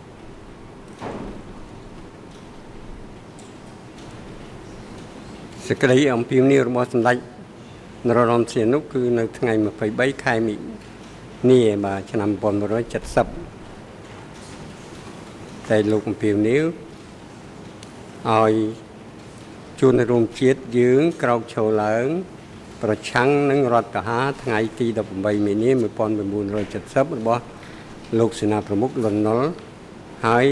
សេចក្តីអំពាវនាវរបស់សម្ដេចនរោត្តមសីហនុគឺនៅថ្ងៃ23ខែមិនិនាបាទឆ្នាំ1970តែលោកអំពាវនាវឲ្យជួនរួមជាតិយើងក្រោកឈរឡើងប្រឆាំងនឹងរដ្ឋប្រហារថ្ងៃទី18មីនា1970របស់លោកសេនាប្រមុខលន់នល់ហើយ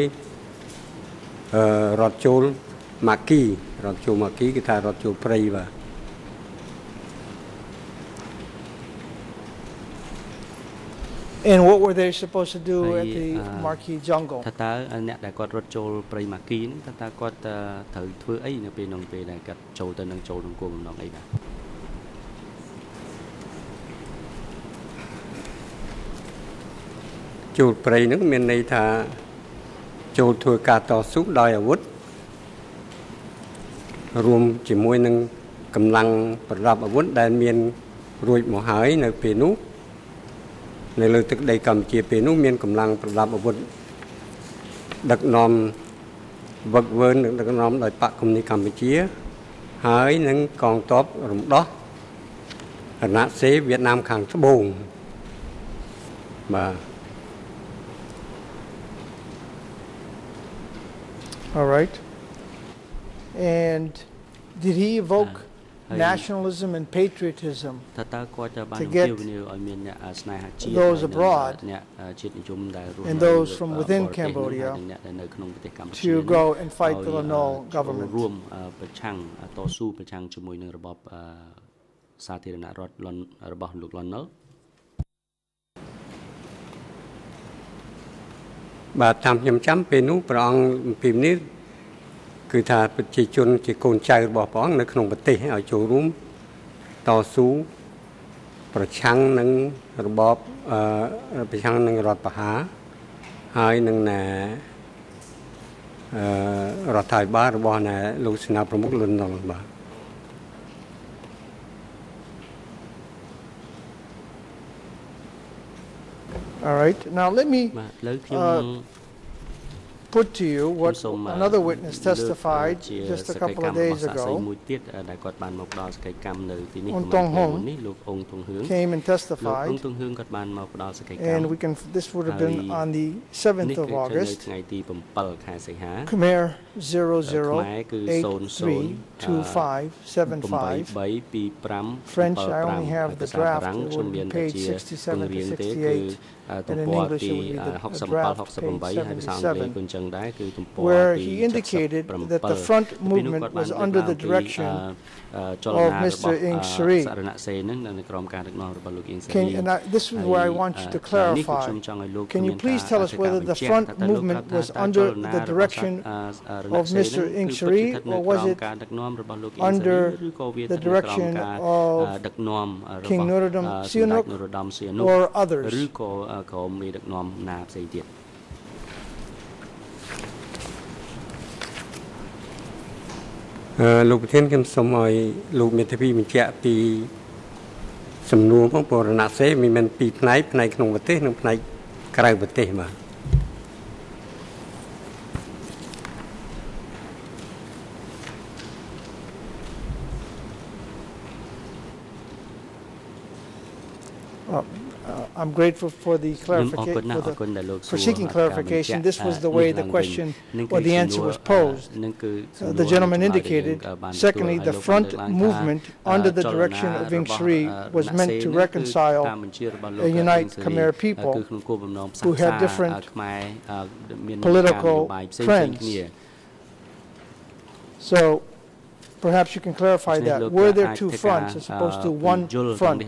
រត់ចូលម៉ាគីគឺថារត់ចូលព្រៃបាទ And what were they supposed to do at the Marquee jungle? តើអ្នកដែលគាត់រត់ចូលព្រៃម៉ាគីហ្នឹងតើគាត់ត្រូវធ្វើអីនៅពេលនោះពេលដែលគាត់ចូលទៅនឹងគោលបំណងអីបាទចូលព្រៃហ្នឹងមានន័យថាចូលធ្វើការតស៊ូដោយអាវុធរួមជាមួយនឹងកម្លាំងប្រដាប់អាវុធដែលមានរួចមកហើយនៅពេលនោះនៅលើទឹកដីកម្ពុជាពេលនោះមានកម្លាំងប្រដាប់អាវុធដឹកនាំវឹកវើនឹងដឹកនាំដោយបកកុម្មុយនីសកម្ពុជាហើយនឹងកងទ័ពរំដោះអាណាសេវៀតណាមខាងត្បូងបាទ All right. And did he evoke nationalism and patriotism to get those abroad and those from within Cambodia to go and fight the Lanol government? សាធារណរដ្ឋរបស់លោក Lanol បាទតាមខ្ញុំចាំពេលនោះព្រះអង្គពីនេះគឺថាប្រជាជនជាកូនចៅរបស់ព្រះអង្គនៅក្នុងប្រទេសឲ្យចូលរួមតស៊ូប្រឆាំងនឹងរបបប្រឆាំងនឹងរដ្ឋប្រហារហើយនឹងរដ្ឋាភិបាលរបស់លោកសេនាប្រមុខលន់នល់បាទ All right. Now let me put to you what another witness testified just a couple of days ago. Ong Tong Hung came and testified, and this would have been on the 7th of August. Khmer 00832575. French, I only have the draft. It would be page 67 to 68. And in English, it would be the draft, page 77, where he indicated that the front movement was under the direction of Mr. Ieng Sary. This is where I want you to clarify. Can you please tell us whether the front movement was under the direction of Mr. Ieng Sary, or was it under the direction of King Norodom Sihanouk or others? ក៏មានដឹកនាំណាផ្សេងទៀតលោកប្រធានខ្ញុំសូមឲ្យលោកមេធាវីបញ្ជាក់ពីសំណួរផងព្រោះរណសេរីមានពីរផ្នែកក្នុងប្រទេសនិងផ្នែកក្រៅប្រទេសបាទ Well, I'm grateful for the clarification, for seeking clarification. This was the way the question or the answer was posed. The gentleman indicated, secondly, the front movement under the direction of Ieng Sary was meant to reconcile and unite Khmer people who had different political trends. So perhaps you can clarify that. Were there two fronts as opposed to one front?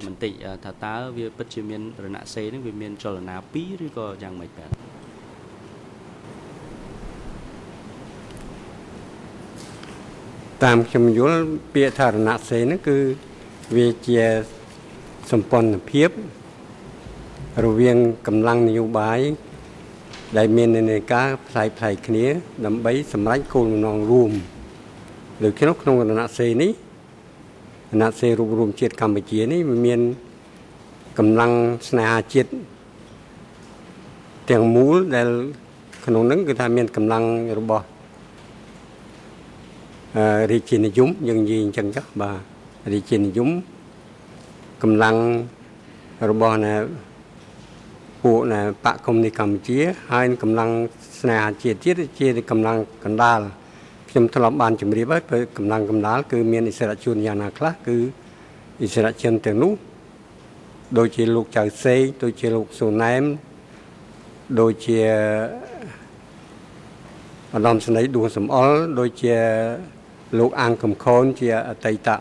តាមខ្ញុំយល់ពាក្យថារណសេរីហ្នឹងគឺវាជាសម្ព័ន្ធភាពរវាងកម្លាំងនយោបាយដែលមាននានាការផ្សាយផ្សាយគ្នាដើម្បីសម្រេចគោលបំណងរួមដូចក្នុងរណសេរីនេះរណសេរីរួមរួមជាតិកម្ពុជានេះវាមានកម្លាំងស្នេហាជាតិទាំងមូលដែលក្នុងហ្នឹងគឺថាមានកម្លាំងរបស់រាជានិយមយើងនិយាយអញ្ចឹងចុះបាទរាជានិយមកម្លាំងរបស់ពួកបកកុម្មុយនីសកម្ពុជាហើយកម្លាំងស្នេហាជាតិជាកម្លាំងកណ្ដាលខ្ញុំធ្លាប់បានជម្រាបហើយកម្លាំងកណ្ដាលគឺមានឥស្សរជនយ៉ាងណាខ្លះគឺឥស្សរជនទាំងនោះដូចជាលោកចៅសេកដូចជាលោកស៊ូណែមដូចជាអាដាមស្នេហ៍ដួងសំអល់ដូចជាលោកអាងកំខូនជាអតីត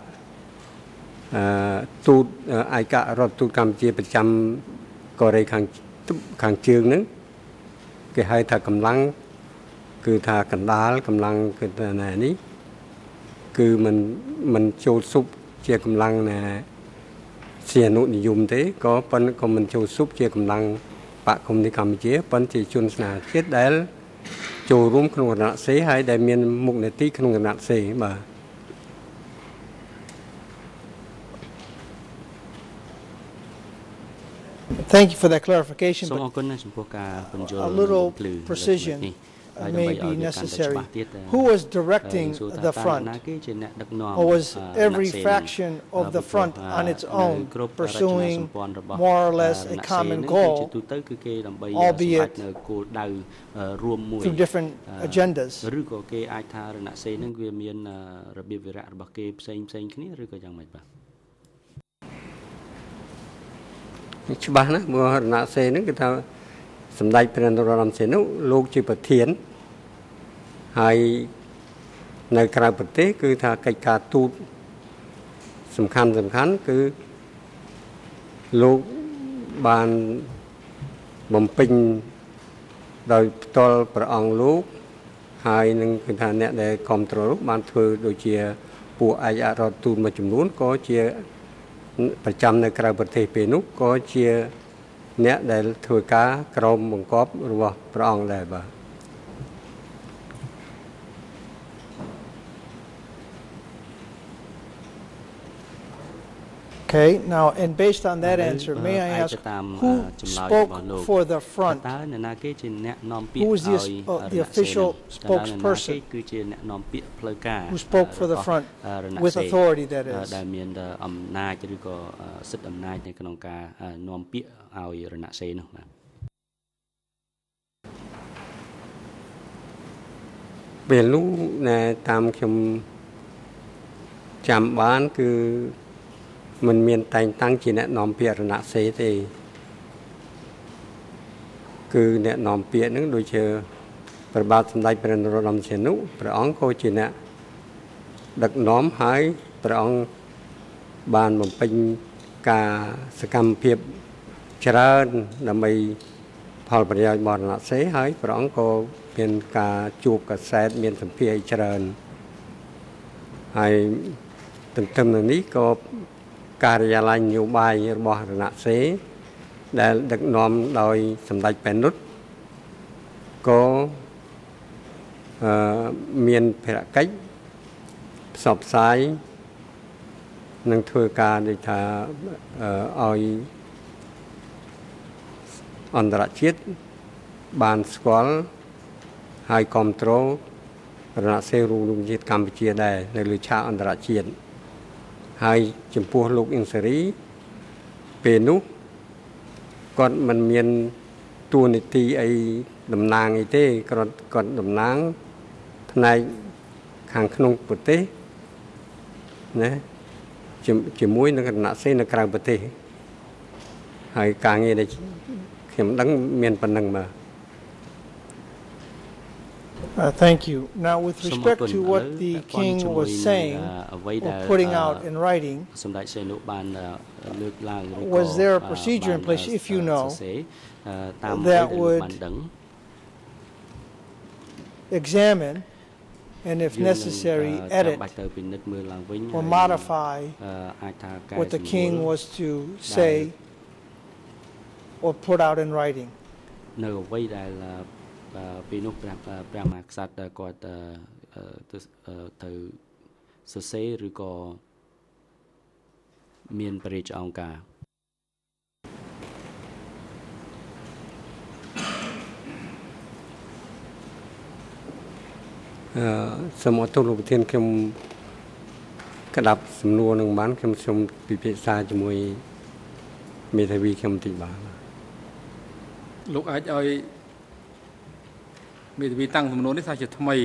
ទូតឯករដ្ឋទូតកម្ពុជាប្រចាំកូរ៉េខាងជើងហ្នឹងគេហៅថាកម្លាំងគឺថាកណ្ដាលកម្លាំងគឺថានេះគឺมันចូលស៊ុបជាកម្លាំងជាអនុនិយមទេក៏ប៉ុន្តែក៏មិនចូលស៊ុបជាកម្លាំងបកកុម្មុយនីសកម្ពុជាប៉ុន្តែជាជនស្នេហាជាតិដែលចូលរួមក្នុងគណៈសេហើយដែលមានមុខនីតិក្នុងគណៈសេបាទ Thank you for that clarification. But a little precision may be necessary. Who was directing the front? Or was every faction of the front on its own pursuing more or less a common goal, albeit through different agendas? ច្បាស់ណាស់បើរណសេរីហ្នឹងគឺថាសម្ដេចព្រះនរោត្តមសីហនុលោកជាប្រធានហើយនៅក្រៅប្រទេសគឺថាកិច្ចការទូតសំខាន់គឺលោកបានបំពេញដោយផ្ទាល់ព្រះអង្គលោកហើយនឹងគឺថាអ្នកដែលគ្រប់គ្រងលោកបានធ្វើដូចជាពួកឯកអគ្គរដ្ឋទូតមួយចំនួនក៏ជាប្រចាំនៅក្រៅប្រទេសពេលនោះក៏ជាអ្នកដែលធ្វើការក្រមបង្គាប់របស់ព្រះអង្គដែរបាទ Okay, now, and based on that answer, may I ask who spoke for the front? Who was the official spokesperson who spoke for the front with authority, that is? ពេលនោះតាមខ្ញុំចាំបានគឺ มันមានតែងតាំងជាអ្នកនាំពាក្យរណសេរីទេគឺអ្នកនាំពាក្យហ្នឹងដូចជាព្រះបាទសម្ដេចព្រះនរោត្តមសីហនុព្រះអង្គក៏ជាអ្នកដឹកនាំហើយព្រះអង្គបានបំពេញការសកម្មភាពច្រើនដើម្បីផលប្រយោជន៍របស់រណសេរីហើយព្រះអង្គក៏មានការជួបកាសែតមានសម្ភារច្រើនហើយទន្ទឹមនឹងនេះក៏ ការិយាល័យនយោបាយរបស់រណសេរីដែលដឹកនាំដោយសម្ដេចប៉ែននុតក៏មានភារកិច្ចផ្សព្វផ្សាយនិងធ្វើការដូចថាឲ្យអន្តរជាតិបានស្គាល់ហើយគ្រប់គ្រងរណសេរីរួមជាតិកម្ពុជាដែរនៅលើឆាកអន្តរជាតិ ហើយចំពោះលោកអ៊ីងសេរីពេលនោះគាត់មិនមានតួនាទីអីតំណាងអីទេគាត់តំណាងផ្នែកខាងក្នុងប្រទេសណាជាមួយនឹងគណៈសេននៅក្រៅប្រទេសហើយការងារដែលខ្ញុំដឹងមានប៉ុណ្្នឹងបាទ Thank you. Now, with respect to what the king was saying or putting out in writing, was there a procedure in place, if you know, that would examine and, if necessary, edit or modify what the king was to say or put out in writing? ពេលនោះព្រះមហាក្សត្រគាត់ទៅសរសេរឬក៏មានព្រះរាជអង្គការសូមអរគុណលោកប្រធានខ្ញុំក្តាប់សំណួរនឹងបានខ្ញុំសូមពិភាក្សាជាមួយមេធាវីខ្ញុំបន្តិចបាទលោកអាចឲ្យមេធាវីតាំងសំណួរនេះថាជាថ្មី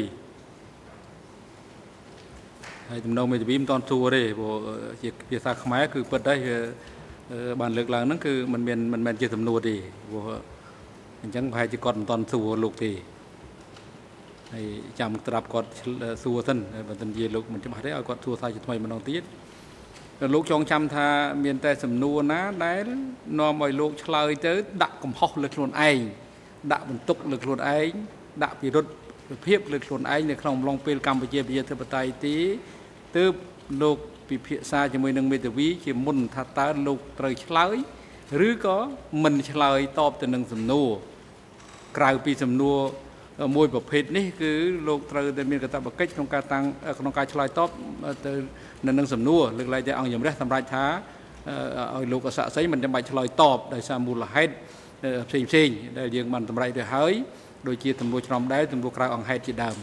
ហើយទំនងមេធាវីមិនតន់សួរទេព្រោះជាភាសាខ្មែរគឺពិតដែរបានលើកឡើងហ្នឹងគឺមិនមែនជាសំណួរទេព្រោះអញ្ចឹងប្រហែលជាគាត់មិនតន់សួរលោកទេហើយចាំត្រាប់គាត់សួរសិនបើមិននិយាយលោកមិនច្បាស់ទេឲ្យគាត់សួរថាជាថ្មីម្ដងទៀតលោកចងចាំថាមានតែសំណួរណាដែលនាំឲ្យលោកឆ្លើយទៅដាក់កំហុសលើខ្លួនឯងដាក់បន្ទុកលើខ្លួនឯងដាក់ពិរុទ្ធភាពលើខ្លួនឯងនៅក្នុងអំឡុងពេលកម្ពុជាប្រជាធិបតេយ្យទីទើបលោកពិភាក្សាជាមួយនឹងមេធាវីជាមុនថាតើលោកត្រូវឆ្លើយឬក៏មិនឆ្លើយតបទៅនឹងសំណួរក្រៅពីសំណួរមួយប្រភេទនេះគឺលោកត្រូវតែមានកាតព្វកិច្ចក្នុងការឆ្លើយតបទៅនឹងសំណួរលើកឡើងតែអង្គជំរះសម្រាប់ថាឲ្យលោកអស័ក្តិសិទ្ធិមិនចាំបាច់ឆ្លើយតបដោយសារមូលហេតុផ្សេងដែលយើងបានសម្រេចទៅហើយដូចជាទំនួលច្រំដែរទំនួលក្រៅអង្គហេតុជាដើម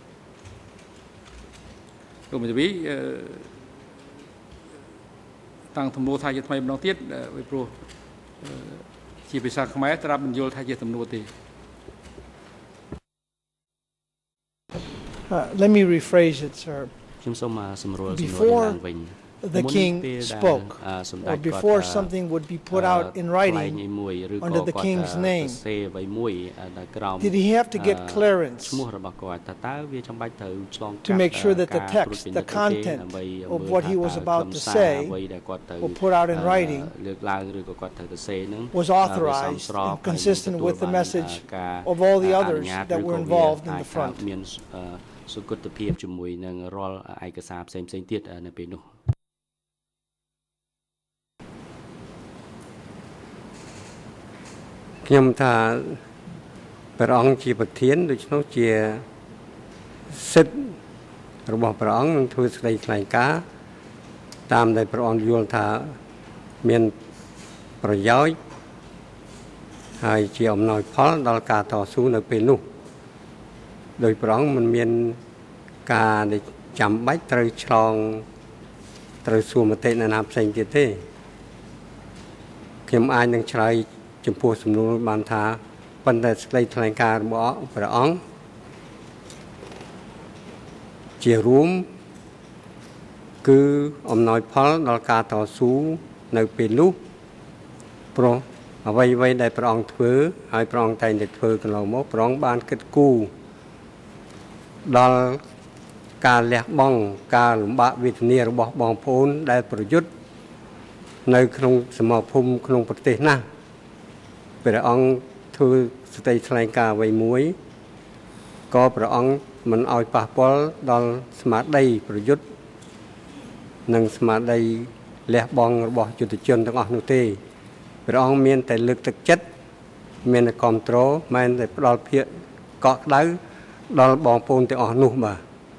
លោកមេធាវីតាំងទំនួលថាជាថ្មីម្ដងទៀតពីព្រោះជាភាសាខ្មែរត្រាប់មិនយល់ថាជាទំនួលទេ Let me rephrase it, sir. ខ្ញុំសូមសម្រួលឡើងវិញ The king spoke, or before something would be put out in writing under the king's name, did he have to get clearance to make sure that the text, the content of what he was about to say or put out in writing was authorized and consistent with the message of all the others that were involved in the front? សុគតភាពជាមួយនឹងរាល់ឯកសារផ្សេងៗទៀតនៅពេលនោះខ្ញុំថាព្រះអង្គជាប្រធានដូច្នោះជាសិទ្ធិរបស់ព្រះអង្គនឹងធ្វើសេចក្តីថ្លែងការណ៍តាមដែលព្រះអង្គយល់ថាមានប្រយោជន៍ហើយជាអំណោយផលដល់ការតស៊ូនៅពេលនោះដោយព្រះអង្គមិនមានការដែលចាំបាច់ត្រូវឆ្លងត្រូវសួរមតិអ្នកណាផ្សេងទៀតទេខ្ញុំអាចនឹងឆ្លើយចំពោះសំណួរបានថាប៉ុន្តែសេចក្តីថ្លែងការណ៍របស់ព្រះអង្គជារួមគឺអំណោយផលដល់ការតស៊ូនៅពេលនោះព្រោះអ្វីៗដែលព្រះអង្គធ្វើហើយព្រះអង្គតែងតែធ្វើកន្លងមកព្រះអង្គបានគិតគូរដល់ការលះបង់ការលំបាកវេទនារបស់បងប្អូនដែលប្រយុទ្ធនៅក្នុងសមរភូមិក្នុងប្រទេសណាព្រះអង្គធ្វើសេចក្តីថ្លែងការណ៍អ្វីមួយក៏ព្រះអង្គមិនឲ្យប៉ះពាល់ដល់ស្មារតីប្រយុទ្ធនិងស្មារតីលះបង់របស់យុទ្ធជនទាំងអស់នោះទេព្រះអង្គមានតែលើកទឹកចិត្តមានតែគ្រប់គ្រងមិនតែផ្ដល់ភាពកក់ក្ដៅដល់បងប្អូនទាំងអស់នោះបាទ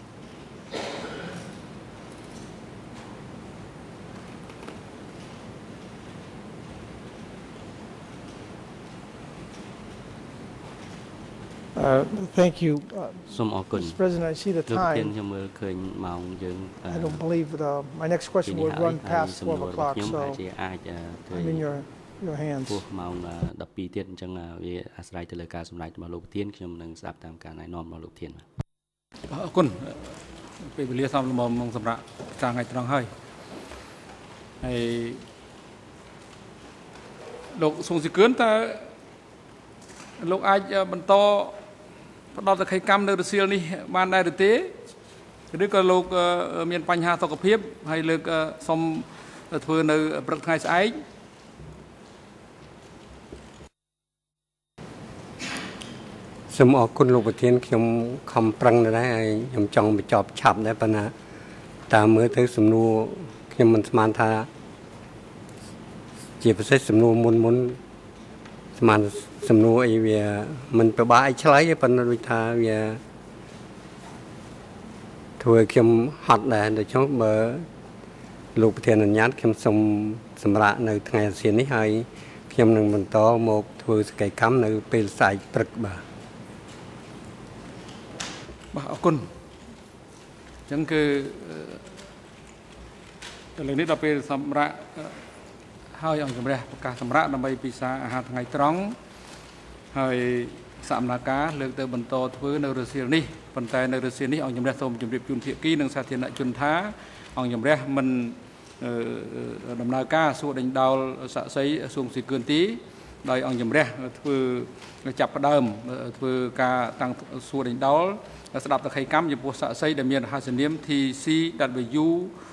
Thank you. សូមអរគុណ Mr. President, I see the time. ខ្ញុំមើលឃើញម៉ោងយើង I don't believe my next question would run past 12 o'clock, so I'm in your your hands. ពោះម៉ោង12ទៀតអញ្ចឹងវាអាស្រ័យទៅលើការសម្ដែងរបស់លោកប្រធានខ្ញុំនឹងស្ដាប់តាមការណែនាំរបស់លោកប្រធានបាទអរគុណពេលវេលាសមល្មមសម្រាប់ការថ្ងៃត្រង់ហើយហើយលោកសុងស៊ីគឿនតើលោកអាចបន្តផ្ដល់សក្ខីកម្មនៅរសៀលនេះបានដែរឬទេឬក៏លោកមានបញ្ហាសុខភាពហើយលើកសុំធ្វើនៅព្រឹកថ្ងៃស្អែកសូមអរគុណលោកប្រធានខ្ញុំខំប្រឹងដែរហើយខ្ញុំចង់បញ្ចប់ឆាប់ដែរប៉ុន្តែតាមមើលទៅសំណួរខ្ញុំមិនស្មានថាជាពិសេសសំណួរមុនស្មានសំណួរអីវាមិនពិបាកអីឆ្លើយទេប៉ុន្តែដូចថាវាធ្វើខ្ញុំហត់ដែរដូច្នេះបើលោកប្រធានអនុញ្ញាតខ្ញុំសូមសម្រាប់នៅថ្ងៃអាស៊ាននេះហើយខ្ញុំនឹងបន្តមកធ្វើសកម្មកម្មនៅពេលស្អែកព្រឹកបាទអរគុណអញ្ចឹងគឺឥឡូវនេះដល់ពេលសម្រាប់ហើយអង្គជំរះប្រកាសសម្រាប់ដើម្បីពិសាអាហារថ្ងៃត្រង់ហើយសកម្មភាពលើកទៅបន្តធ្វើនៅរសៀលនេះប៉ុន្តែនៅរសៀលនេះអង្គជំរះសូមជម្រាបជូនភាគីនិងសាធារណជនថាអង្គជំរះមិនដំណើរការសួរដេញដោលសាក់សីសួងស៊ីគឿនទីដោយអង្គជំរះធ្វើចាប់ផ្ដើមធ្វើការតាំងសួរដេញដោលស្ដាប់សក្ខីកម្មចំពោះសាក់សីដែលមានរហស្សនាម TCW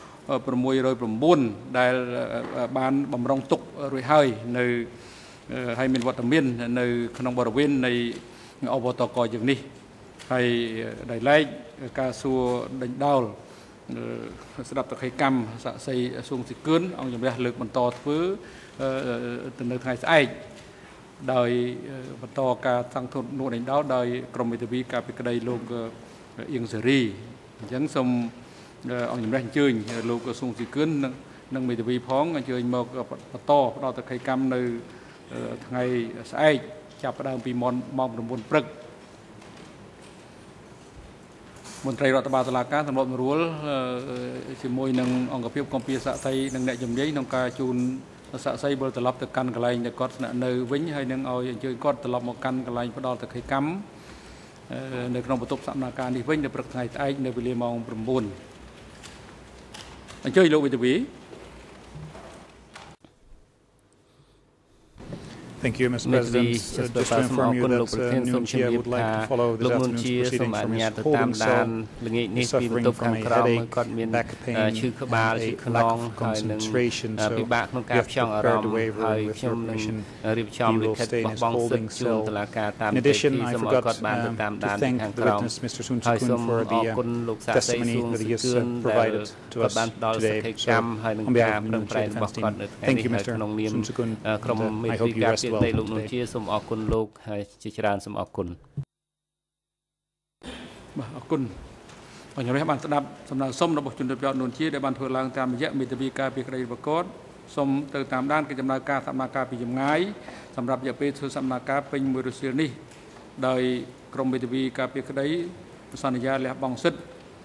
609ដែលបានបំរុងទុករួចហើយនៅហើយមានវត្តមាននៅក្នុងបរិវេណនៃអបតកយើងនេះហើយដោយឡែកការសួរដេញដោលស្ដាប់សក្ខីកម្មសាក់សីសួងស៊ីគឿនអង្គជំរះលើកបន្តធ្វើទៅនៅថ្ងៃស្អែកដោយបន្តការតាំងធននួដេញដោលដោយក្រមមេធាវីការពីក្តីលោកអៀងសេរីអញ្ចឹងសូមអង្គជំរះអញ្ជើញលោកសួងស៊ីគឿននិងមេធាវីផងអញ្ជើញមកបន្តផ្ដល់សក្ខីកម្មនៅថ្ងៃស្អែកចាប់ផ្ដើមពីម៉ោង 9 ព្រឹកមន្ត្រីរដ្ឋបាលតុលាការសម្របសម្រួលជាមួយនឹងអង្គភាពគម្ពីរសាក់សីនិងអ្នកជំនាញក្នុងការជូនសាក់សីវិលត្រឡប់ទៅកាន់កន្លែងដែលគាត់ស្នាក់នៅវិញហើយនឹងឲ្យអញ្ជើញគាត់ត្រឡប់មកកាន់កន្លែងផ្ដល់សក្ខីកម្មនៅក្នុងបន្ទប់សកម្មភាពនេះវិញនៅព្រឹកថ្ងៃស្អែកនៅវេលាម៉ោង 9 អញ្ជើញលោកវិទ្យា Thank you, Mr. President. Just to inform you that Nunchia would like to follow this afternoon's proceedings from his holding cell, suffering from a headache, back pain, and a lack of concentration. So you have prepared a waiver with your permission. He will stay in his holding cell. In addition, I forgot to thank the witness, Mr. Sun Chikun, for the testimony that he has provided to us today. So, on behalf of the Nunchia defense team, thank you, Mr. Sun Chikun, and I hope you rest well. លោកនោះជាសូមអរគុណលោកហើយជាច្រើនសូមអរគុណបាទអរគុណអង្គជំរះបានស្ដាប់សំណើសុំរបស់ជនរដ្ឋនួនជាដែលបានធ្វើឡើងតាមរយៈមេធាវីការពីក្តីប្រកបសូមទៅតាមដានកិច្ចដំណើរការសកម្មភាពពីចម្ងាយសម្រាប់រយៈពេលធ្វើសកម្មភាពពេញមួយរសៀលនេះដោយក្រុមមេធាវីការពីក្តីសន្យាលះបង់សិទ្ធិ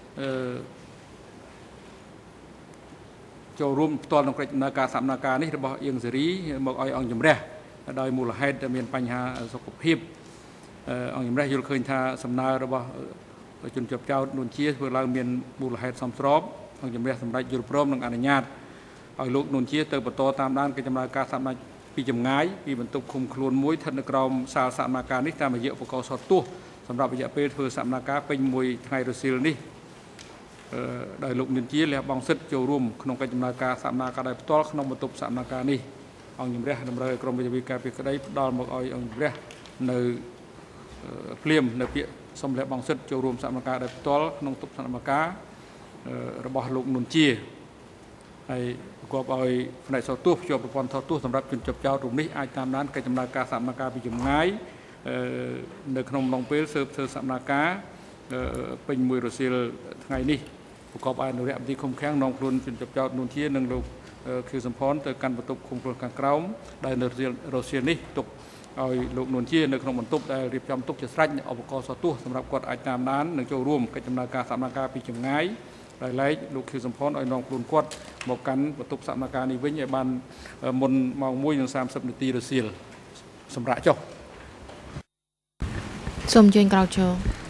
ចូលរួមផ្ទាល់ក្នុងកិច្ចដំណើរការសកម្មភាពនេះរបស់អៀងសេរីមកឲ្យអង្គជំរះដោយមូលហេតុមានបញ្ហាសុខភាពអង្គជំរះយល់ឃើញថាសំណើរបស់ជនជាប់ចោទនួនជាធ្វើឡើងមានមូលហេតុសមស្របអង្គជំរះសម្រេចយល់ព្រមនិងអនុញ្ញាតឲ្យលោកនួនជាទៅបន្តតាមដានកិច្ចដំណើរការសកម្មពីចម្ងាយពីបន្ទប់ឃុំខ្លួនមួយស្ថិតនៅក្រោមសាលសកម្មភាពនេះតាមរយៈឧបករណ៍សតទោសសម្រាប់រយៈពេលធ្វើសកម្មភាពពេញមួយថ្ងៃរសៀលនេះដោយលោកនួនជាលះបង់សិទ្ធិចូលរួមក្នុងកិច្ចដំណើរការសកម្មភាពដោយផ្ទាល់ក្នុងបន្ទប់សកម្មភាពនេះអង្គជំរះតម្រូវឲ្យក្រុមវិទ្យាវិការពីក្តីផ្ដល់មកឲ្យអង្គជំរះនៅភ្លាមនៅពាក្យសំលះបងសិទ្ធចូលរួមសកម្មភាពដោយផ្ទាល់ក្នុងទុកសកម្មភាពរបស់លោកនួនជាហើយប្រកបឲ្យផ្នែកសោតទោសជាប់ប្រព័ន្ធថតទោសសម្រាប់ជនជាប់ចោទរូបនេះអាចតាមដានកិច្ចដំណើរការសកម្មភាពពីចម្ងាយនៅក្នុងអំឡុងពេលស៊ើបធ្វើសកម្មភាពពេញមួយរសៀលថ្ងៃនេះប្រកបឲ្យអនុរិយមន្ត្រីឃុំឃាំងនាំខ្លួនជនជាប់ចោទនួនជានិងលោកខៀវសំផនទៅកាន់បន្ទប់ឃុំខ្លួនខាងក្រោមដែលនៅរសៀលនេះទុកឲ្យលោកនួនជានៅក្នុងបន្ទប់ដែលរៀបចំទុកជាស្រេចឧបករណ៍សោតទោសសម្រាប់គាត់អាចតាមដាននិងចូលរួមកិច្ចដំណើរការសកម្មភាពពីចម្ងាយដោយឡែកលោកខៀវសំផនឲ្យនងខ្លួនគាត់មកកាន់បន្ទប់សកម្មភាពនេះវិញឲ្យបានមុនម៉ោង 1:30 នាទីរសៀលសម្រាប់ចុះសូមអញ្ជើញក្រោកឈរ